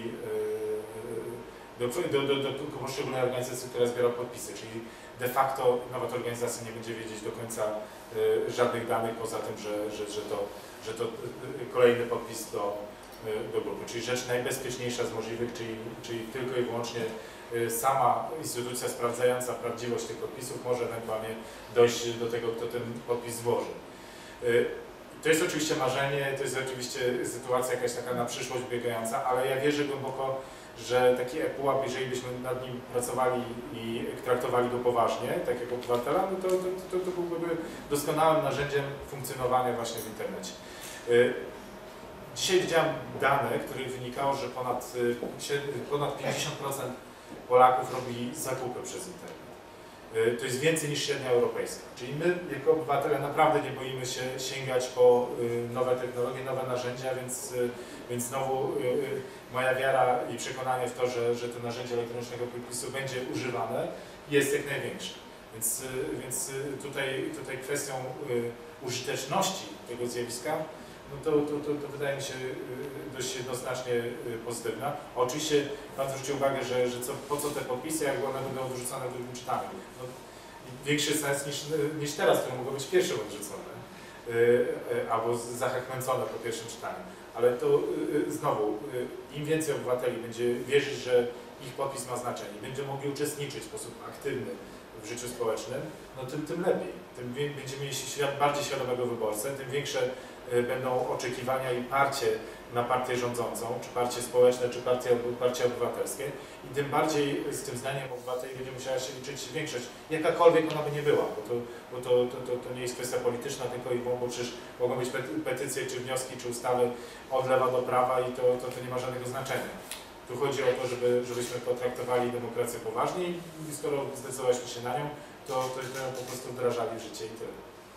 do poszczególnej organizacji, która zbiera podpisy, czyli de facto nawet organizacja nie będzie wiedzieć do końca żadnych danych poza tym, że to kolejny podpis do grupy, czyli rzecz najbezpieczniejsza z możliwych, czyli tylko i wyłącznie sama instytucja sprawdzająca prawdziwość tych podpisów może ewentualnie dojść do tego, kto ten podpis złoży. To jest oczywiście marzenie, to jest oczywiście sytuacja jakaś taka na przyszłość biegająca, ale ja wierzę głęboko, że taki ePUAP, jeżeli byśmy nad nim pracowali i traktowali go poważnie, tak jak obywatela, no to byłby doskonałym narzędziem funkcjonowania właśnie w internecie. Dzisiaj widziałem dane, których wynikało, że ponad 50% Polaków robi zakupy przez internet. To jest więcej niż średnia europejska. Czyli my, jako obywatele, naprawdę nie boimy się sięgać po nowe technologie, nowe narzędzia, więc znowu moja wiara i przekonanie w to, że to narzędzie elektronicznego podpisu będzie używane, jest jak największe. Więc tutaj kwestią użyteczności tego zjawiska, no to wydaje mi się dość jednoznacznie pozytywna. Oczywiście Pan zwrócił uwagę, że po co te podpisy, jak one będą odrzucone w drugim czytaniu. No, większy sens niż teraz, które mogą być pierwszym odrzucone albo zachęcone po pierwszym czytaniu. Ale to znowu, im więcej obywateli będzie wierzyć, że ich podpis ma znaczenie, będzie mogli uczestniczyć w sposób aktywny w życiu społecznym, no tym lepiej. Tym będziemy mieli bardziej świadomego wyborcę, tym większe będą oczekiwania i parcie na partię rządzącą, czy partie społeczne, czy partie obywatelskie i tym bardziej z tym zdaniem obywateli będzie musiała się liczyć większość, jakakolwiek ona by nie była, bo to nie jest kwestia polityczna, tylko i bo przecież mogą być petycje, czy wnioski, czy ustawy od lewa do prawa i to nie ma żadnego znaczenia. Tu chodzi o to, żebyśmy potraktowali demokrację poważnie i skoro zdecydowaliśmy się na nią, to ją po prostu wdrażali w życie i tyle.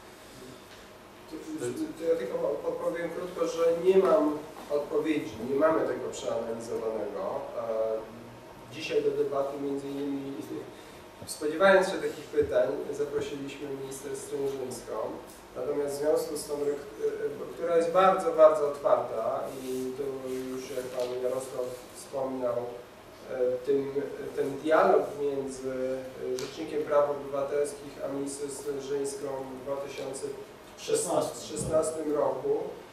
To ja tylko odpowiem krótko, że nie mam odpowiedzi, nie mamy tego przeanalizowanego. Dzisiaj do debaty między innymi, spodziewając się takich pytań, zaprosiliśmy minister Stronżyńską, natomiast w związku z tą, która jest bardzo, bardzo otwarta i tu już jak Pan Jarosław wspominał, ten dialog między Rzecznikiem Praw Obywatelskich a minister Stronżyńską w 2016 roku,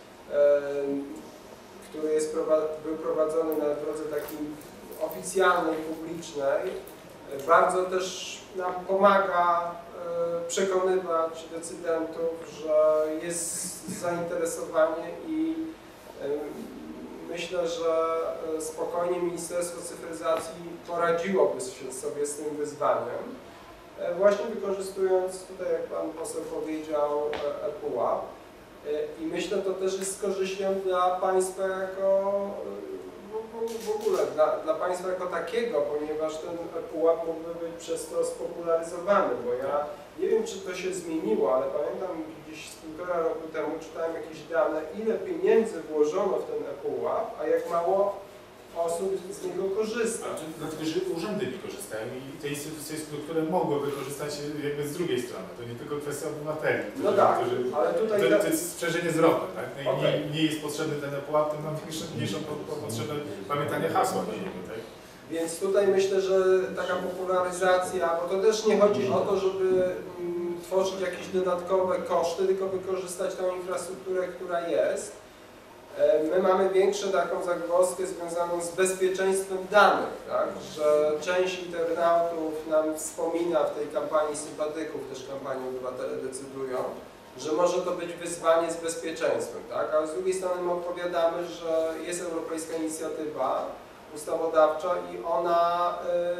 który był prowadzony na drodze takiej oficjalnej, publicznej, bardzo też nam pomaga przekonywać decydentów, że jest zainteresowanie i myślę, że spokojnie Ministerstwo Cyfryzacji poradziłoby sobie z tym wyzwaniem, właśnie wykorzystując tutaj, jak Pan poseł powiedział, ePUAP. I myślę, to też jest z korzyścią dla państwa jako, w ogóle dla państwa jako takiego, ponieważ ten ePUAP mógłby być przez to spopularyzowany, bo ja nie wiem, czy to się zmieniło, ale pamiętam gdzieś z 1,5 roku temu czytałem jakieś dane, ile pieniędzy włożono w ten ePUAP, a jak mało osób z niego korzysta. Dlatego, że urzędy nie korzystają i te instytucje, które mogły wykorzystać jakby z drugiej strony. To nie tylko kwestia obywateli, No tak, ale tutaj to jest sprzężenie zwrotne, tak? No i nie jest potrzebny ten ePUAP, to mam mniejszą potrzebę pamiętania hasła do niego, tak? Więc tutaj myślę, że taka popularyzacja, bo to też nie chodzi o to, żeby tworzyć jakieś dodatkowe koszty, tylko wykorzystać tą infrastrukturę, która jest. My mamy większą taką zagwozdkę związaną z bezpieczeństwem danych, tak? Że część internautów nam wspomina w tej kampanii sympatyków, też kampanii Obywatele Decydują, że może to być wyzwanie z bezpieczeństwem, tak? A z drugiej strony my odpowiadamy, że jest europejska inicjatywa ustawodawcza i ona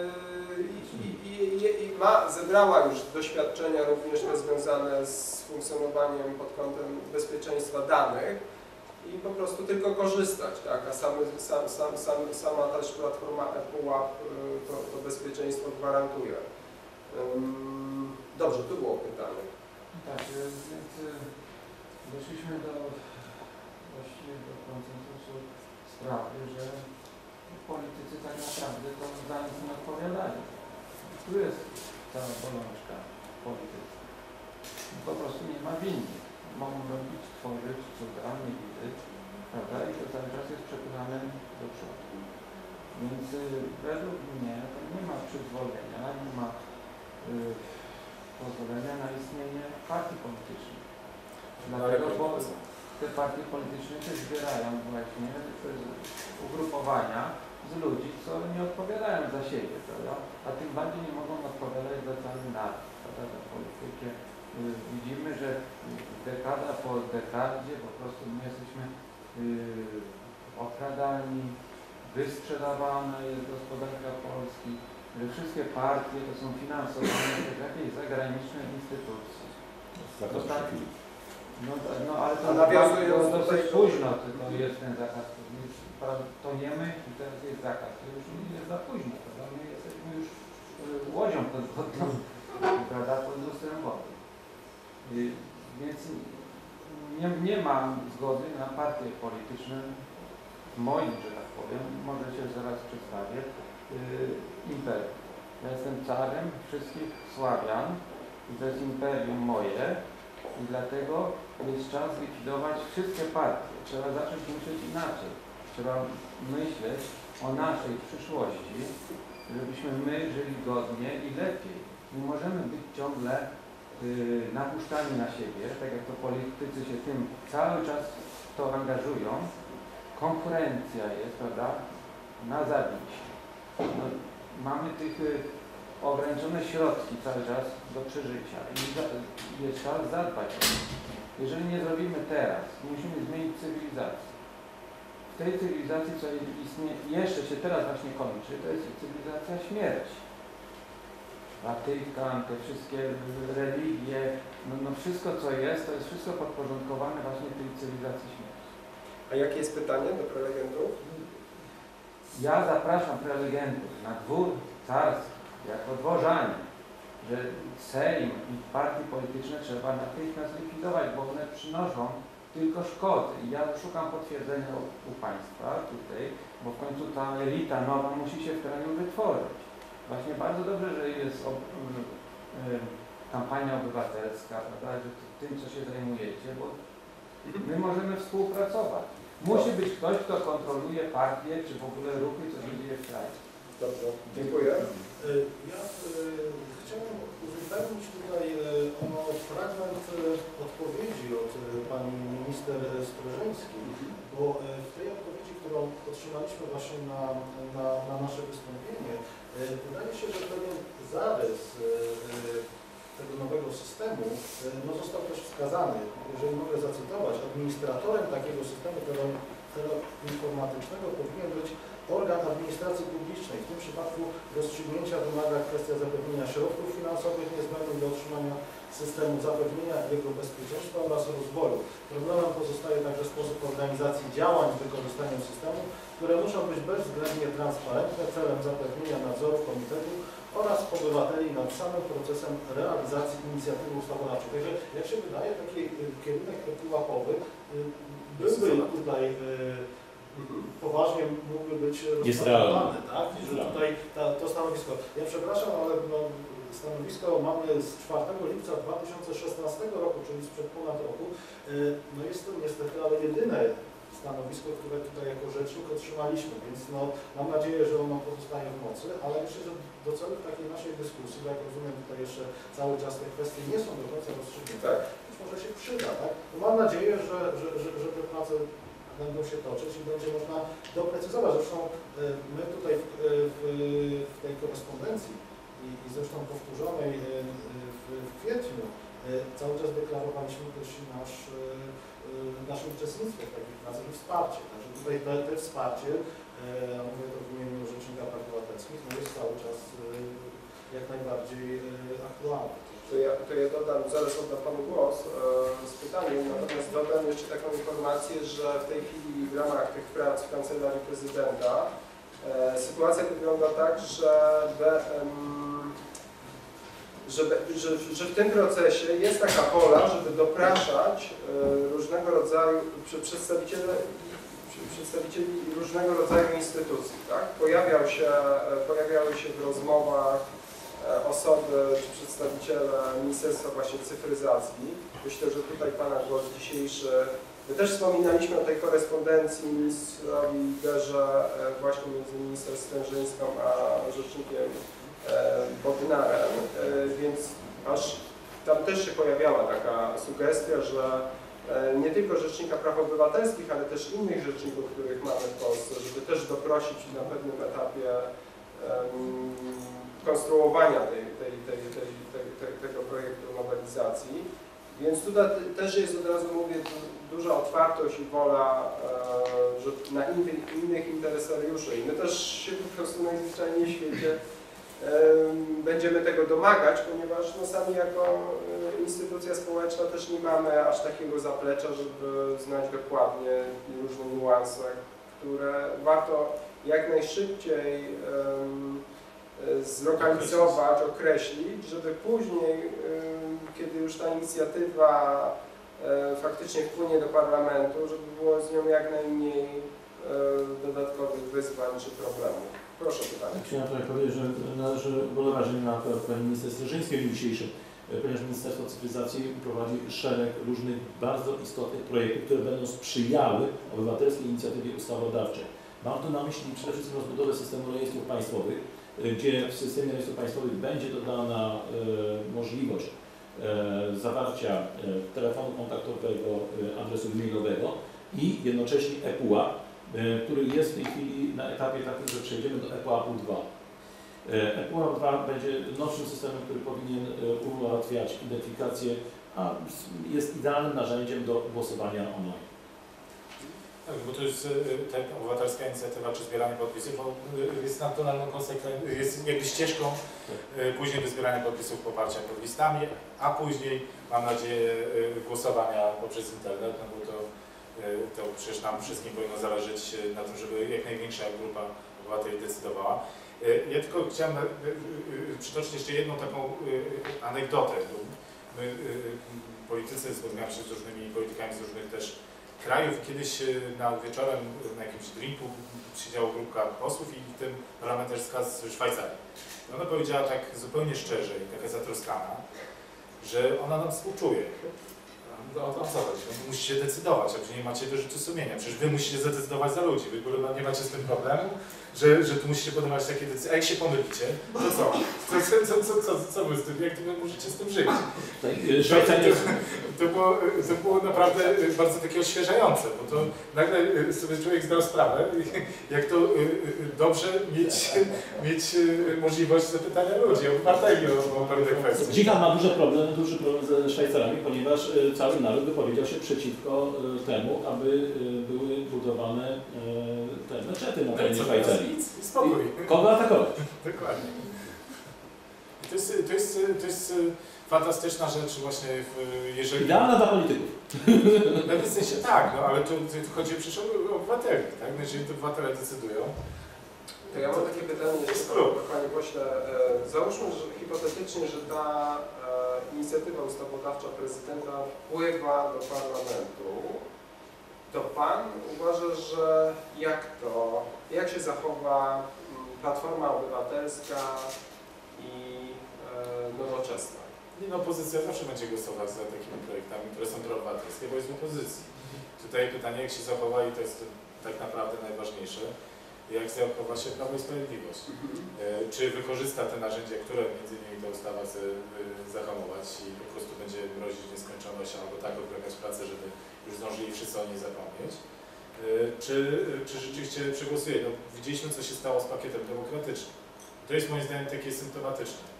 zebrała już doświadczenia również te związane z funkcjonowaniem pod kątem bezpieczeństwa danych i po prostu tylko korzystać, tak? A sama też platforma ePUAP to bezpieczeństwo gwarantuje. Dobrze, tu było pytanie. Tak, więc doszliśmy właściwie do konsensusu sprawy, że politycy tak naprawdę to za nic nie odpowiadają. Tu jest cała bolączka polityki. Po prostu nie ma winnych. Mogą robić, tworzyć, cuda, nie widzieć, prawda? I to cały czas jest przepychane do przodu. Więc według mnie to nie ma przyzwolenia, nie ma pozwolenia na istnienie partii politycznych. Dlatego, bo te partie polityczne się zbierają właśnie ugrupowania z ludzi, co nie odpowiadają za siebie, prawda? A tym bardziej nie mogą odpowiadać za cały naród, prawda? Za politykę. Widzimy, że dekada po dekadzie po prostu my jesteśmy okradani, wysprzedawana jest gospodarka Polski, że wszystkie partie to są finansowane przez jakieś zagraniczne instytucje. To tak, no ale to dosyć późno to jest ten zakaz. Toniemy i teraz jest zakaz. To już jest za późno, prawda? My jesteśmy już łodzią pod lustrem wody. Więc nie ma zgody na partie polityczne, moim, że tak powiem, może się zaraz przedstawię, imperium. Ja jestem carem wszystkich Sławian i to jest imperium moje i dlatego jest czas zlikwidować wszystkie partie. Trzeba zacząć myśleć inaczej. Trzeba myśleć o naszej przyszłości, żebyśmy my żyli godnie i lepiej. Nie możemy być ciągle napuszczani na siebie, tak jak to politycy się tym cały czas w to angażują. Konkurencja jest, prawda, na zabicie. No, mamy tych ograniczone środki cały czas do przeżycia i jest czas zadbać o to. Jeżeli nie zrobimy teraz, musimy zmienić cywilizację. W tej cywilizacji, co istnieje, jeszcze się teraz właśnie kończy, to jest cywilizacja śmierci. Watykan, te wszystkie religie, no wszystko co jest, to jest wszystko podporządkowane właśnie tej cywilizacji śmierci. A jakie jest pytanie do prelegentów? Ja zapraszam prelegentów na dwór carski, jako dworzanie, że Sejm i partie polityczne trzeba natychmiast likwidować, bo one przynoszą tylko szkody. I ja szukam potwierdzenia u Państwa tutaj, bo w końcu ta elita nowa musi się w kraju wytworzyć. Właśnie bardzo dobrze, że jest kampania obywatelska, prawda, że tym, co się zajmujecie, bo my możemy współpracować. Musi być ktoś, kto kontroluje partię, czy w ogóle ruchy, co się dzieje w kraju. Dobrze, dziękuję. Ja chciałem uzupełnić tutaj o fragment odpowiedzi od pani minister Strużyńskiej, bo w tej odpowiedzi, którą otrzymaliśmy właśnie na nasze wystąpienie, wydaje się, że pewien zarys tego nowego systemu został też wskazany. Jeżeli mogę zacytować, administratorem takiego systemu teleinformatycznego powinien być organ administracji publicznej. W tym przypadku rozstrzygnięcia wymaga kwestia zapewnienia środków finansowych niezbędnych do utrzymania systemu, zapewnienia jego bezpieczeństwa oraz rozwoju. Problemem pozostaje także sposób organizacji działań z wykorzystaniem systemu, które muszą być bezwzględnie transparentne celem zapewnienia nadzoru komitetu oraz obywateli nad samym procesem realizacji inicjatywy ustawodawczej. Także jak się wydaje, taki kierunek ePUAP-owy byłby tutaj poważnie mógłby być rozpatrywany, tak? Że tutaj to stanowisko. Ja przepraszam, ale stanowisko mamy z 4 lipca 2016 roku, czyli sprzed ponad roku. No jest to niestety ale jedyne stanowisko, które tutaj jako rzecznik otrzymaliśmy, więc mam nadzieję, że ono pozostaje w mocy, ale myślę, że do celów takiej naszej dyskusji, bo jak rozumiem tutaj jeszcze cały czas te kwestie nie są do końca rozstrzygnięte, być może się przyda, tak? Bo mam nadzieję, że te prace będą się toczyć i będzie można doprecyzować. Zresztą my tutaj w tej korespondencji i zresztą powtórzonej w kwietniu cały czas deklarowaliśmy też nasze uczestnictwo w takich pracach i wsparcie. Także tutaj te wsparcie, a mówię to w imieniu Rzecznika Praw Obywatelskich, no jest cały czas jak najbardziej aktualne. To ja dodam, zaraz oddam Panu głos z pytaniem, natomiast dodam jeszcze taką informację, że w tej chwili w ramach tych prac w Kancelarii Prezydenta sytuacja wygląda tak, że w tym procesie jest taka wola, żeby dopraszać różnego rodzaju przedstawicieli różnego rodzaju instytucji. Tak? Pojawiały się w rozmowach osoby czy przedstawiciele Ministerstwa właśnie Cyfryzacji. Myślę, że tutaj Pana głos dzisiejszy. My też wspominaliśmy o tej korespondencji ministrowi Derze właśnie między Ministerstwem Żyńską a Rzecznikiem Bodnarem, więc aż tam też się pojawiała taka sugestia, że nie tylko Rzecznika Praw Obywatelskich, ale też innych rzeczników, których mamy w Polsce, żeby też doprosić na pewnym etapie konstruowania tego projektu nowelizacji. Więc tutaj też jest, od razu mówię, duża otwartość i wola na innych interesariuszy. I my też się po prostu najzwyczajniej w świecie będziemy tego domagać, ponieważ no, sami jako instytucja społeczna też nie mamy aż takiego zaplecza, żeby znać dokładnie różne niuanse, które warto jak najszybciej zlokalizować, określić, żeby później, kiedy już ta inicjatywa faktycznie wpłynie do parlamentu, żeby było z nią jak najmniej dodatkowych wyzwań czy problemów. Proszę pytanie. Chciałem tutaj powiedzieć, że należy ubolewać, że nie ma pani minister Strzeżyńskiej w dniu dzisiejszym, ponieważ Ministerstwo Cyfryzacji prowadzi szereg różnych bardzo istotnych projektów, które będą sprzyjały obywatelskiej inicjatywie ustawodawczej. Mam tu na myśli przede wszystkim rozbudowę systemu rejestrów państwowych, gdzie w systemie rejestrów państwowych będzie dodana możliwość zawarcia telefonu kontaktowego, adresu e-mailowego i jednocześnie ePUA, który jest w tej chwili na etapie takim, że przejdziemy do ePUAP 2. ePUAP 2 będzie nowszym systemem, który powinien ułatwiać identyfikację, a jest idealnym narzędziem do głosowania online. Tak, bo to jest ta obywatelska inicjatywa czy zbieranie podpisów, jest naturalną konsekwencją, jest jakby ścieżką później do zbierania podpisów poparcia pod listami, a później mam nadzieję głosowania poprzez internet, no bo to przecież nam wszystkim powinno zależeć na tym, żeby jak największa grupa obywateli decydowała. Ja tylko chciałem przytoczyć jeszcze jedną taką anegdotę. My politycy spotykamy się z różnymi politykami z różnych też krajów. Kiedyś wieczorem na jakimś drinku siedziała grupka posłów i w tym parlamentarzystka z Szwajcarii. Ona powiedziała tak zupełnie szczerze i taka zatroskana, że ona nam współczuje. O co chodzi? No, musicie decydować, a wy nie macie wyrzutu sumienia. Przecież wy musicie zadecydować za ludzi. Wy w ogóle nie macie z tym problemu, że tu musicie podejmować takie decyzje. A jak się pomylicie, to co? Co wy z tym? Jak wy możecie z tym żyć? To było naprawdę bardzo takie odświeżające, bo to nagle sobie człowiek zdał sprawę, jak to dobrze mieć możliwość zapytania ludzi, obywateli o pewne kwestie. Dzika ma duży problem ze Szwajcarami, ponieważ cały naród wypowiedział się przeciwko temu, aby były budowane te meczety na terenie Szwajcarii. I spokój. Kogo atakować? Dokładnie. To jest fantastyczna rzecz właśnie, jeżeli... Idealna dla polityków. W pewnym sensie tak, no ale tu chodzi przecież o obywateli, tak? No, jeżeli to obywatele decydują. To ja mam takie pytanie, Panie Pośle. Załóżmy, że hipotetycznie, że ta inicjatywa ustawodawcza prezydenta wpływa do parlamentu, to Pan uważa, że jak się zachowa Platforma Obywatelska i Nowoczesna? Nie, opozycja zawsze będzie głosować za takimi projektami, które są proobywatelskie, bo jest w opozycji. Tutaj pytanie, jak się zachowa, i to jest tak naprawdę najważniejsze, jak zachowa się Prawo i Sprawiedliwość. Czy wykorzysta te narzędzia, które między innymi ta ustawa chce zahamować i po prostu będzie mrozić nieskończoność albo tak odwlekać pracę, żeby już zdążyli wszyscy o niej zapomnieć. Czy rzeczywiście przegłosuje? No, widzieliśmy, co się stało z pakietem demokratycznym. To jest moim zdaniem takie symptomatyczne.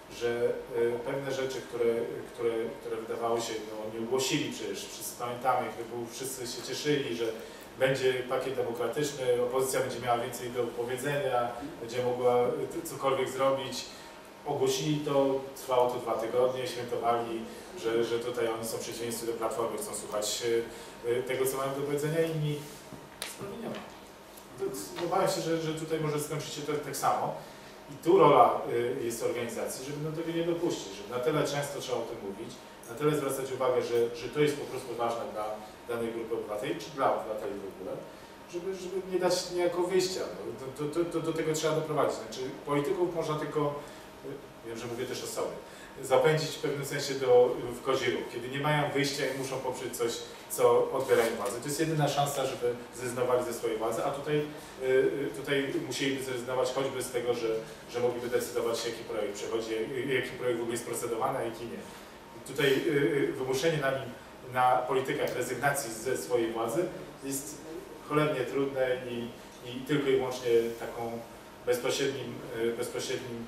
że pewne rzeczy, które wydawało się, no oni ogłosili przecież, wszyscy pamiętamy, wszyscy się cieszyli, że będzie pakiet demokratyczny, opozycja będzie miała więcej do powiedzenia, będzie mogła cokolwiek zrobić. Ogłosili to, trwało to 2 tygodnie, świętowali, że tutaj oni są przeciwieństwem do Platformy, chcą słuchać tego, co mają do powiedzenia, inni sprawy nie ma. Obawiam się, że tutaj może skończyć się to tak samo. I tu rola jest organizacji, żeby do tego nie dopuścić, żeby na tyle często trzeba o tym mówić, na tyle zwracać uwagę, że to jest po prostu ważne dla danej grupy obywateli, czy dla obywateli w ogóle, żeby nie dać niejako wyjścia. No, do tego trzeba doprowadzić. Znaczy, polityków można tylko, wiem, że mówię też o sobie, zapędzić w pewnym sensie w kozi róg, kiedy nie mają wyjścia i muszą poprzeć coś, co odbiera im władzę. To jest jedyna szansa, żeby zrezygnowali ze swojej władzy, a tutaj musieliby zrezygnować choćby z tego, że mogliby decydować, jaki projekt przechodzi, jaki projekt w ogóle jest procedowany, a jaki nie. Tutaj wymuszenie na politykach rezygnacji ze swojej władzy jest cholernie trudne i tylko i wyłącznie taką bezpośrednim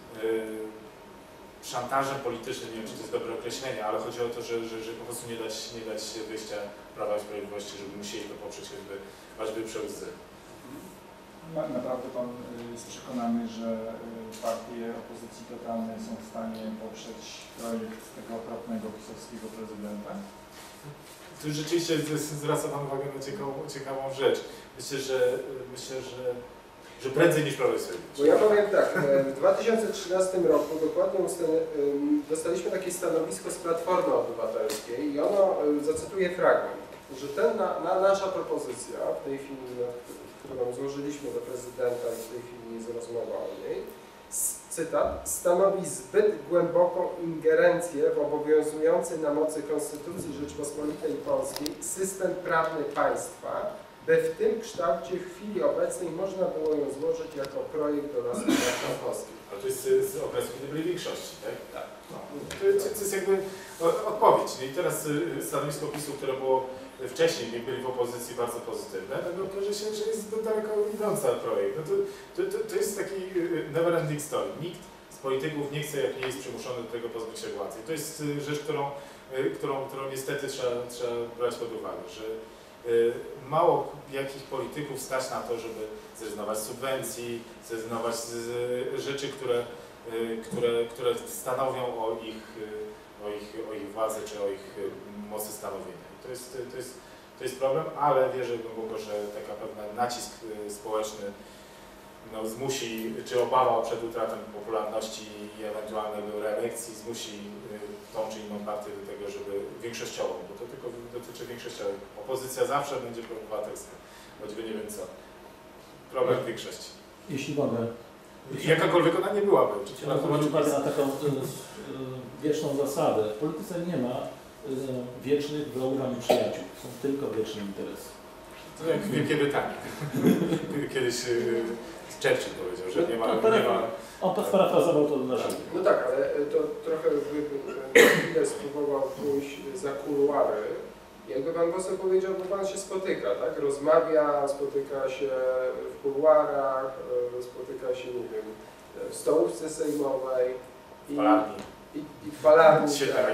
szantażem politycznym, nie wiem, czy to jest dobre określenie, ale chodzi o to, że po prostu nie dać wyjścia Prawa i Sprawiedliwości, żeby musieli to poprzeć choćby przy łzy. Naprawdę Pan jest przekonany, że partie opozycji totalnej są w stanie poprzeć projekt tego okropnego pisowskiego prezydenta? Tu rzeczywiście zwraca Pan uwagę na ciekawą rzecz. Myślę, że prędzej niż Prawo i Sprawiedliwość. Bo ja powiem tak, w 2013 roku dokładnie dostaliśmy takie stanowisko z Platformy Obywatelskiej i ono, zacytuję fragment, że nasza propozycja w tej chwili, którą złożyliśmy do prezydenta i w tej chwili jest rozmowa o niej, cytat, stanowi zbyt głęboką ingerencję w obowiązujący na mocy Konstytucji Rzeczypospolitej Polskiej system prawny państwa, by w tym kształcie w chwili obecnej można było ją złożyć jako projekt do lasów marszałkowskich. Ale to jest z okresu, kiedy byli w większości, tak? Tak. No. To jest jakby odpowiedź. No i teraz stanowisko PiS-u, które było wcześniej, jak byli w opozycji, bardzo pozytywne, nagle okaże się, że jest zbyt daleko idący projekt. No to jest taki never ending story. Nikt z polityków nie chce, jak nie jest przymuszony do tego pozbyć się władzy. I to jest rzecz, którą niestety trzeba brać pod uwagę, że mało jakich polityków stać na to, żeby zrezygnować z subwencji, zrezygnować z rzeczy, które stanowią o ich władzy czy o ich mocy stanowienia. To jest problem, ale wierzę głęboko, że taka pewna nacisk społeczny zmusi, czy obawa przed utratą popularności i ewentualnej reelekcji zmusi tą czy inną partię do tego, żeby większościową, bo to tylko dotyczy większościowej. Opozycja zawsze będzie proobywatelska, choćby nie wiem co. Problem większości. Jeśli mogę. Jakakolwiek ona nie byłaby. Chciałem zwrócić uwagę na taką wieczną zasadę. W polityce nie ma wiecznych wrogów ani przyjaciół. Są tylko wieczne interesy. To jak w Wielkiej Brytanii. Kiedyś Churchill powiedział, że nie ma... On sparafrazował to do naszego. No tak, ale to trochę chwilę spróbował pójść za kuluary. Jakby Pan poseł powiedział, bo Pan się spotyka, tak? Rozmawia, spotyka się w kuluarach, spotyka się, nie wiem, w stołówce sejmowej. I w palarni.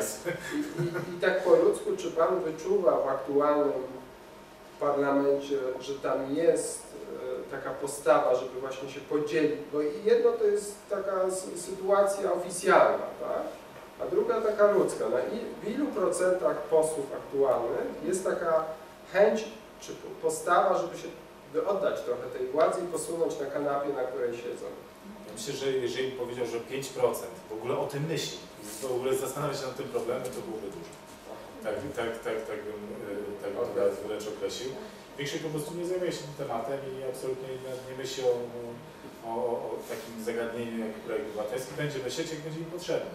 I tak po ludzku, czy Pan wyczuwa w aktualnym parlamencie, że tam jest taka postawa, żeby właśnie się podzielić, bo jedno to jest taka sytuacja oficjalna, tak? A druga taka ludzka. W ilu procentach posłów aktualnych jest taka chęć czy postawa, żeby się oddać trochę tej władzy i posunąć na kanapie, na której siedzą? Ja myślę, że jeżeli powiedział, że 5% w ogóle o tym myśli, w ogóle zastanawia się nad tym problemem, to byłoby dużo. Tak bym wręcz określił. Większość po prostu nie zajmuje się tym tematem i absolutnie nie myśli o takim zagadnieniu jak projekt obywatelski. Będzie myśleć, jak będzie im potrzebny.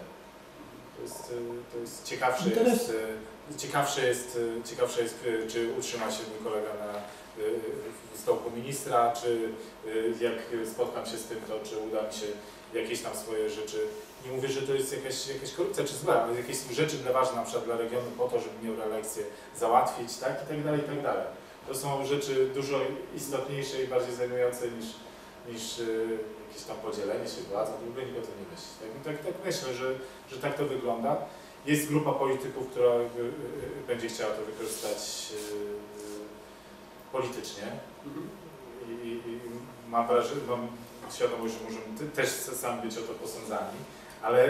To jest ciekawsze jest, czy utrzyma się mój kolega na stołku ministra, czy jak spotkam się z tym, to czy uda mi się jakieś tam swoje rzeczy. Nie mówię, że to jest jakaś korupcja czy zła, ale jakieś rzeczy ważne na przykład dla regionu po to, żeby miał reelekcję załatwić, tak? I tak dalej, i tak dalej. To są rzeczy dużo istotniejsze i bardziej zajmujące niż jakieś tam podzielenie się władzą, w ogóle nikt o tym nie myśli. Tak myślę, że tak to wygląda. Jest grupa polityków, która będzie chciała to wykorzystać politycznie i mam wrażenie, mam świadomość, że możemy też sami być o to posądzani, ale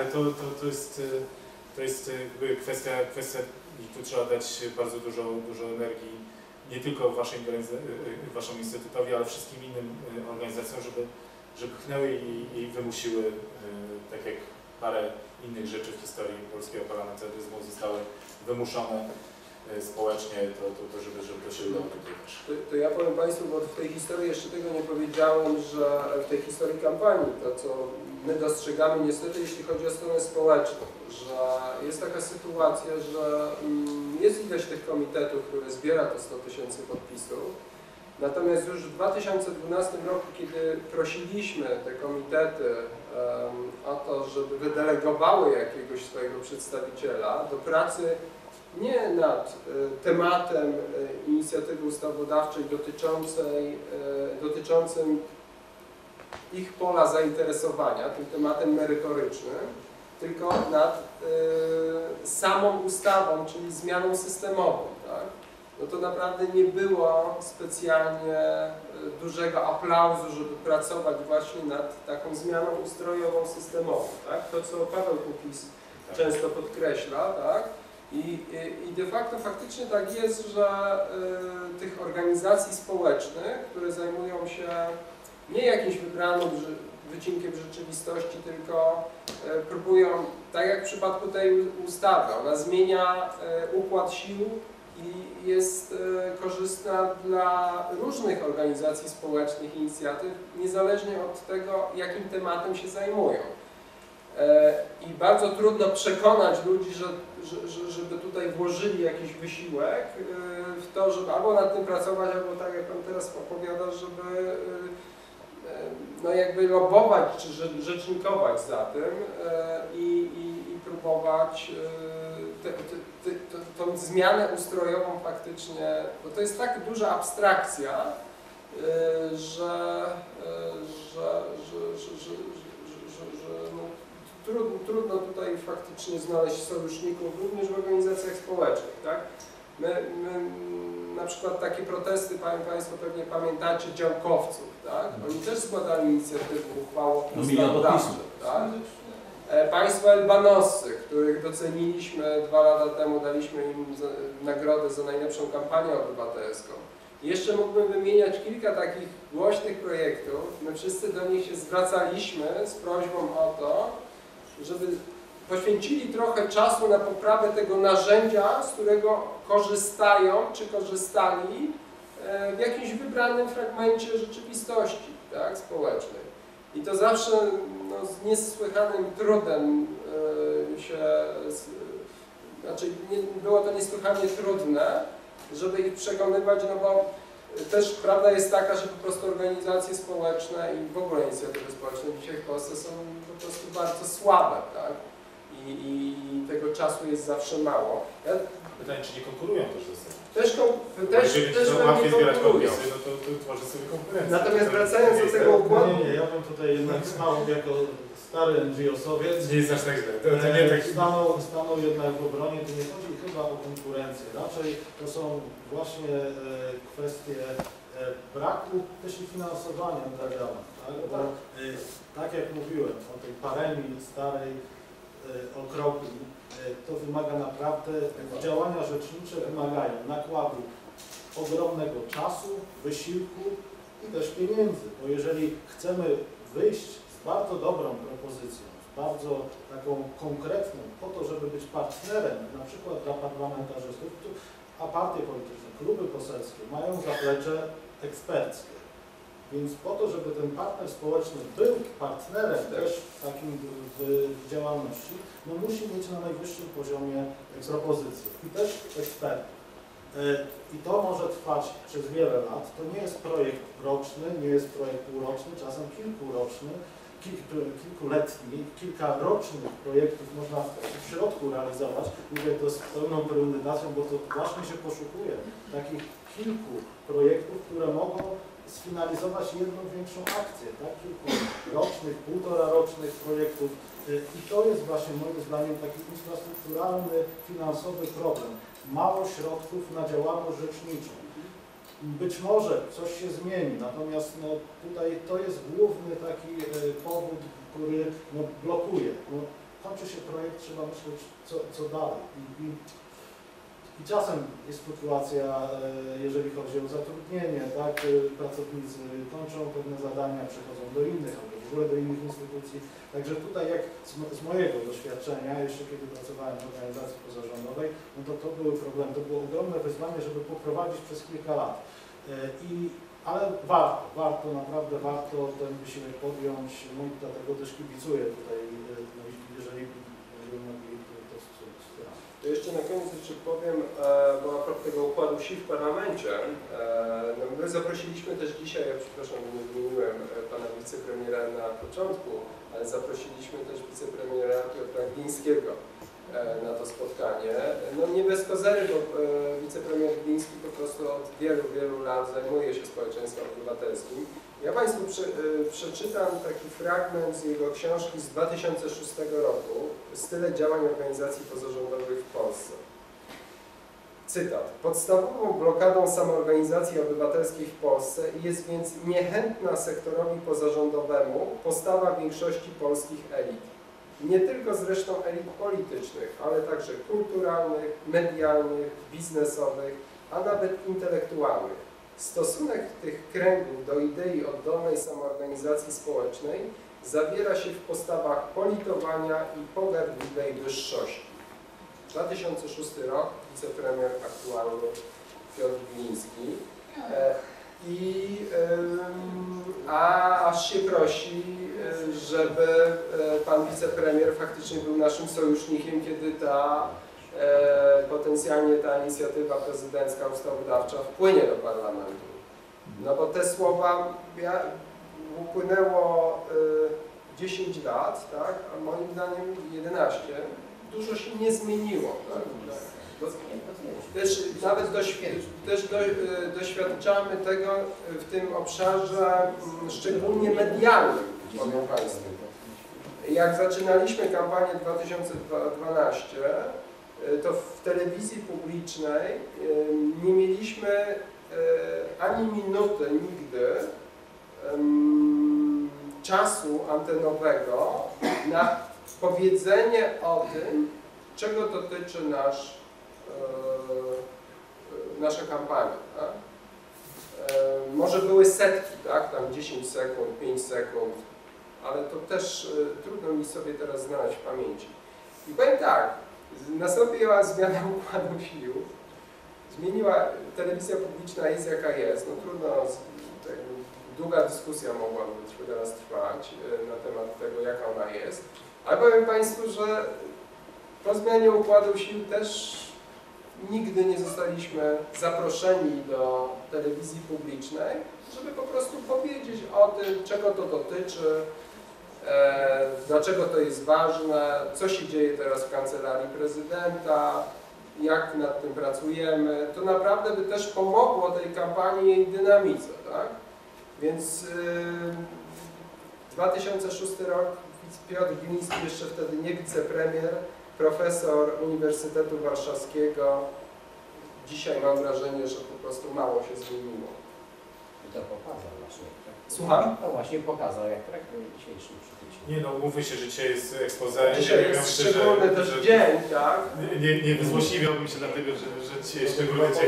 to jest jakby kwestia, i tu trzeba dać bardzo dużo energii nie tylko waszemu instytutowi, ale wszystkim innym organizacjom, żeby pchnęły i wymusiły, tak jak parę innych rzeczy w historii polskiego parlamentaryzmu zostały wymuszone społecznie, żeby to się udało tutaj też. To ja powiem Państwu, bo w tej historii jeszcze tego nie powiedziałem, że w tej historii kampanii, to co my dostrzegamy niestety, jeśli chodzi o stronę społeczną, że jest taka sytuacja, że jest ileś tych komitetów, które zbiera te 100 000 podpisów, natomiast już w 2012 roku, kiedy prosiliśmy te komitety o to, żeby wydelegowały jakiegoś swojego przedstawiciela do pracy nie nad tematem inicjatywy ustawodawczej dotyczącym ich pola zainteresowania, tym tematem merytorycznym, tylko nad samą ustawą, czyli zmianą systemową, tak? No to naprawdę nie było specjalnie dużego aplauzu, żeby pracować właśnie nad taką zmianą ustrojową, systemową, tak? To, co Paweł Kukiz często podkreśla, tak? I de facto faktycznie tak jest, że tych organizacji społecznych, które zajmują się nie jakimś wybranym wycinkiem rzeczywistości, tylko próbują, tak jak w przypadku tej ustawy, ona zmienia układ sił i jest korzystna dla różnych organizacji społecznych, inicjatyw, niezależnie od tego, jakim tematem się zajmują. I bardzo trudno przekonać ludzi, żeby tutaj włożyli jakiś wysiłek w to, żeby albo nad tym pracować, albo tak jak Pan teraz opowiada, żeby no jakby lobować czy rzecznikować za tym i próbować tą zmianę ustrojową faktycznie, bo to jest tak duża abstrakcja, że no, trudno tutaj faktycznie znaleźć sojuszników również w organizacjach społecznych, tak? My na przykład takie protesty, Państwo pewnie pamiętacie, działkowców, tak? Oni też składali inicjatywy uchwałą ustawodawczą, tak? Państwo elbanosy, których doceniliśmy 2 lata temu, daliśmy im nagrodę za najlepszą kampanię obywatelską. Jeszcze mógłbym wymieniać kilka takich głośnych projektów. My wszyscy do nich się zwracaliśmy z prośbą o to, żeby poświęcili trochę czasu na poprawę tego narzędzia, z którego korzystają czy korzystali w jakimś wybranym fragmencie rzeczywistości, tak, społecznej. I to zawsze no, z niesłychanym trudem było to niesłychanie trudne, żeby ich przekonywać, no bo też prawda jest taka, że po prostu organizacje społeczne i w ogóle inicjatywy społeczne dzisiaj w Polsce są po prostu bardzo słabe, tak? I tego czasu jest zawsze mało. Pytanie, czy nie konkurują też ze sobą? Też łatwiej zbierać konkurują. podpisy, no to tworzy sobie konkurencję. Natomiast wracając do tego układu... Nie, ja bym tutaj jednak stał jako stary NGO-sowiec. Nie jest aż tak źle. To nie tak... Stanął jednak w obronie, to nie chodzi chyba o konkurencję. Raczej to są właśnie kwestie braku też i finansowania dla działań. Tak? Bo, tak jak mówiłem o tej paremii starej okropni, to wymaga naprawdę, działania rzecznicze wymagają nakładu ogromnego czasu, wysiłku i też pieniędzy, bo jeżeli chcemy wyjść z bardzo dobrą propozycją, z bardzo taką konkretną, po to, żeby być partnerem, na przykład dla parlamentarzystów, a partie polityczne, kluby poselskie mają zaplecze eksperckie. Więc po to, żeby ten partner społeczny był partnerem też w działalności, no musi mieć na najwyższym poziomie propozycje i też ekspertów. I to może trwać przez wiele lat. To nie jest projekt roczny, nie jest projekt półroczny, czasem kilkuroczny, kilkuletni, kilka rocznych projektów można w środku realizować. Mówię to z pełną premedytacją, bo to właśnie się poszukuje takich kilku projektów, które mogą sfinalizować jedną większą akcję, tak? Kilkurocznych, półtorarocznych projektów. I to jest właśnie moim zdaniem taki infrastrukturalny, finansowy problem. Mało środków na działalność rzeczniczą. Być może coś się zmieni, natomiast no, tutaj to jest główny taki powód, który no, blokuje. No, kończy się projekt, trzeba myśleć, co dalej. I czasem jest fluktuacja, jeżeli chodzi o zatrudnienie, tak? Pracownicy kończą pewne zadania, przechodzą do innych, albo w ogóle do innych instytucji. Także tutaj jak z mojego doświadczenia, jeszcze kiedy pracowałem w organizacji pozarządowej, no to były problemy, to było ogromne wyzwanie, żeby poprowadzić przez kilka lat. Ale warto, naprawdę warto ten wysiłek podjąć, no i dlatego też kibicuję tutaj, no, jeżeli będziemy mogli to wspierać. To jeszcze na koniec jeszcze powiem, bo a propos tego układu sił w parlamencie, no my zaprosiliśmy też dzisiaj, ja przepraszam, nie wymieniłem pana wicepremiera na początku, ale zaprosiliśmy też wicepremiera Piotra Glińskiego na to spotkanie. No nie bez kozery, bo wicepremier Gliński po prostu od wielu lat zajmuje się społeczeństwem obywatelskim. Ja Państwu przeczytam taki fragment z jego książki z 2006 roku, Style działań organizacji pozarządowych w Polsce. Cytat. Podstawową blokadą samoorganizacji obywatelskiej w Polsce jest więc niechętna sektorowi pozarządowemu postawa większości polskich elit. Nie tylko zresztą elit politycznych, ale także kulturalnych, medialnych, biznesowych, a nawet intelektualnych. Stosunek tych kręgów do idei oddolnej samoorganizacji społecznej zawiera się w postawach politowania i pogardliwej wyższości. 2006 rok, wicepremier aktualny Piotr Gliński. Aż się prosi, żeby pan wicepremier faktycznie był naszym sojusznikiem, kiedy potencjalnie ta inicjatywa prezydencka ustawodawcza wpłynie do parlamentu. No bo te słowa upłynęło 10 lat, tak? A moim zdaniem 11. Dużo się nie zmieniło. Tak? Też nawet doświadczamy tego w tym obszarze szczególnie medialnym, powiem Państwu. Jak zaczynaliśmy kampanię 2012, to w telewizji publicznej nie mieliśmy ani minuty nigdy czasu antenowego na powiedzenie o tym, czego dotyczy nasza kampania. Tak? Może były setki, tak? Tam 10 sekund, 5 sekund, ale to też trudno mi sobie teraz znaleźć w pamięci. I powiem tak, nastąpiła zmiana układu sił, telewizja publiczna jest jaka jest, no trudno, długa dyskusja mogłaby teraz trwać na temat tego, jaka ona jest, ale powiem Państwu, że po zmianie układu sił też nigdy nie zostaliśmy zaproszeni do telewizji publicznej, żeby po prostu powiedzieć o tym, czego to dotyczy, dlaczego to jest ważne, co się dzieje teraz w Kancelarii Prezydenta, jak nad tym pracujemy. To naprawdę by też pomogło tej kampanii i jej dynamice, tak? Więc 2006 rok, Piotr Gliński, jeszcze wtedy nie wicepremier, profesor Uniwersytetu Warszawskiego. Dzisiaj mam wrażenie, że po prostu mało się zmieniło. I to pokazał właśnie. Słucham? To właśnie pokazał, jak traktuje dzisiejszy przytycie. Nie no, umówmy się, że dzisiaj jest expose. Dzisiaj jest szczególny też dzień, tak? Nie wyzłośliwiałbym się dlatego, że dzisiaj jest szczególny dzień.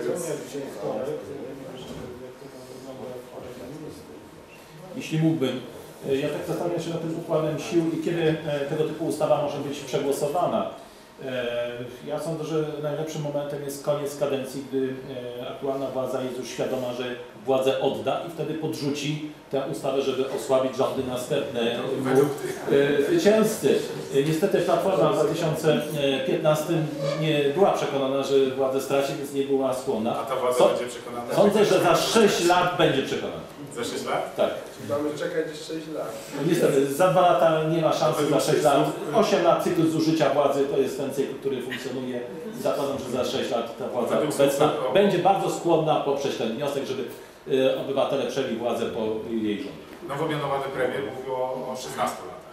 Jeśli mógłbym, ja tak zastanawiam się nad tym układem sił i kiedy tego typu ustawa może być przegłosowana. Ja sądzę, że najlepszym momentem jest koniec kadencji, gdy aktualna władza jest już świadoma, że władzę odda i wtedy podrzuci tę ustawę, żeby osłabić rządy następne zwycięzcy. Niestety Platforma w 2015 nie była przekonana, że władzę straci, więc nie była skłonna. A ta władza będzie przekonana? Sądzę, że za 6 lat będzie przekonana. Za 6 lat? Tak. Mamy czekać jeszcze 6 lat. No niestety, za 2 lata nie ma szansy, za 6 lat. 8 lat cyklu zużycia władzy to jest ten cykl, który funkcjonuje. Zakładam, że za 6 lat ta władza obecna będzie bardzo skłonna poprzeć ten wniosek, żeby obywatele przejęli władzę po jej rządzie. Nowo mianowany premier mówił o 16 latach.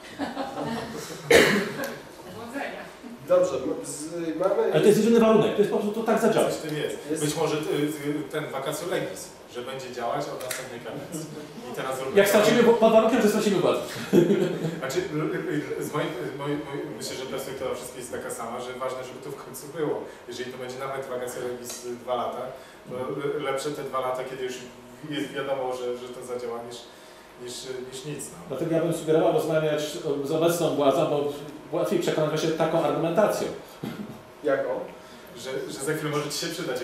Dobrze, mamy... Ale to jest jedyny warunek, to jest po prostu to tak zadziała. Coś w tym jest. Być może ten vacatio legis, że będzie działać od następnej kadencji. I teraz Jak stracimy, pod warunkiem, że stracimy władzę. Znaczy, myślę, że perspektywa wszystkich jest taka sama, że ważne, żeby to w końcu było. Jeżeli to będzie nawet vacatio legis 2 lata, to lepsze te 2 lata, kiedy już jest wiadomo, że to zadziała, niż nic. No. Dlatego ja bym sugerował rozmawiać z obecną władzą, bo łatwiej przekonać się taką argumentacją. Jaką? Że za chwilę może Ci się przydać.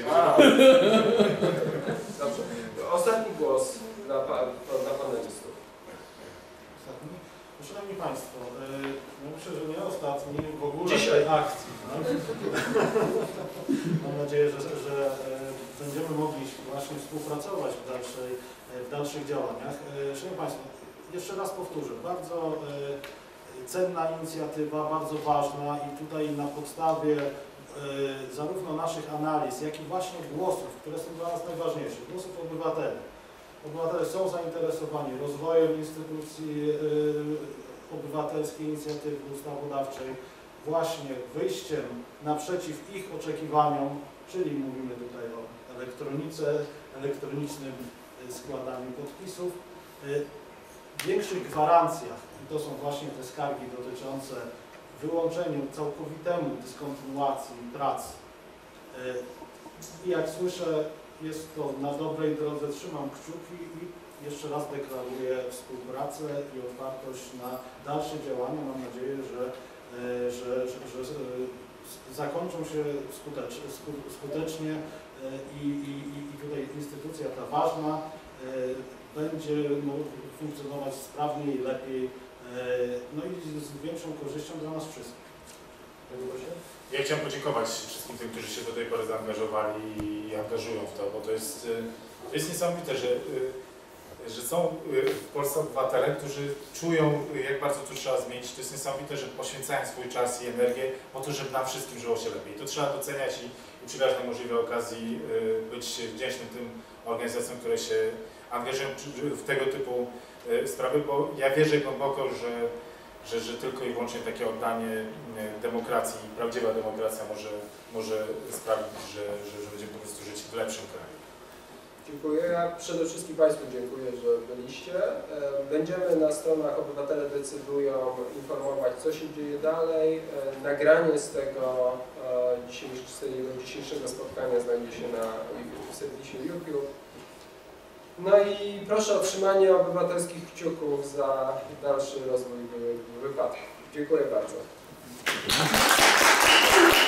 Dobrze. Ostatni głos dla panelistów. Ostatni? Szanowni Państwo, myślę, że nie ostatni w ogóle dzisiaj tej akcji. No? Mam nadzieję, że będziemy mogli właśnie współpracować w dalszych działaniach. Szanowni Państwo, jeszcze raz powtórzę, bardzo cenna inicjatywa, bardzo ważna i tutaj na podstawie zarówno naszych analiz, jak i właśnie głosów, które są dla nas najważniejsze, głosów obywateli. Obywatele są zainteresowani rozwojem instytucji obywatelskiej inicjatywy ustawodawczej, właśnie wyjściem naprzeciw ich oczekiwaniom, czyli mówimy tutaj o elektronicznym składaniu podpisów, większych gwarancjach, i to są właśnie te skargi dotyczące wyłączeniu całkowitemu dyskontynuacji prac. I jak słyszę, jest to na dobrej drodze, trzymam kciuki i jeszcze raz deklaruję współpracę i otwartość na dalsze działania. Mam nadzieję, że zakończą się skutecznie i tutaj instytucja ta ważna będzie funkcjonować sprawniej, lepiej, no i z większą korzyścią dla nas wszystkich. Ja chciałem podziękować wszystkim tym, którzy się do tej pory zaangażowali i angażują w to, bo to jest niesamowite, że są w Polsce obywatele, którzy czują, jak bardzo tu trzeba zmienić. To jest niesamowite, że poświęcają swój czas i energię po to, żeby nam wszystkim żyło się lepiej. To trzeba doceniać i przy każdej możliwej okazji być wdzięcznym tym organizacjom, które się angażują w tego typu sprawy, bo ja wierzę głęboko, że tylko i wyłącznie takie oddanie demokracji, prawdziwa demokracja może sprawić, że będziemy po prostu żyć w lepszym kraju. Dziękuję. Ja przede wszystkim Państwu dziękuję, że byliście. Będziemy na stronach Obywatele Decydują informować, co się dzieje dalej. Nagranie z tego dzisiejszego spotkania znajdzie się w serwisie YouTube. No i proszę o trzymanie obywatelskich kciuków za dalszy rozwój wypadku. Dziękuję bardzo.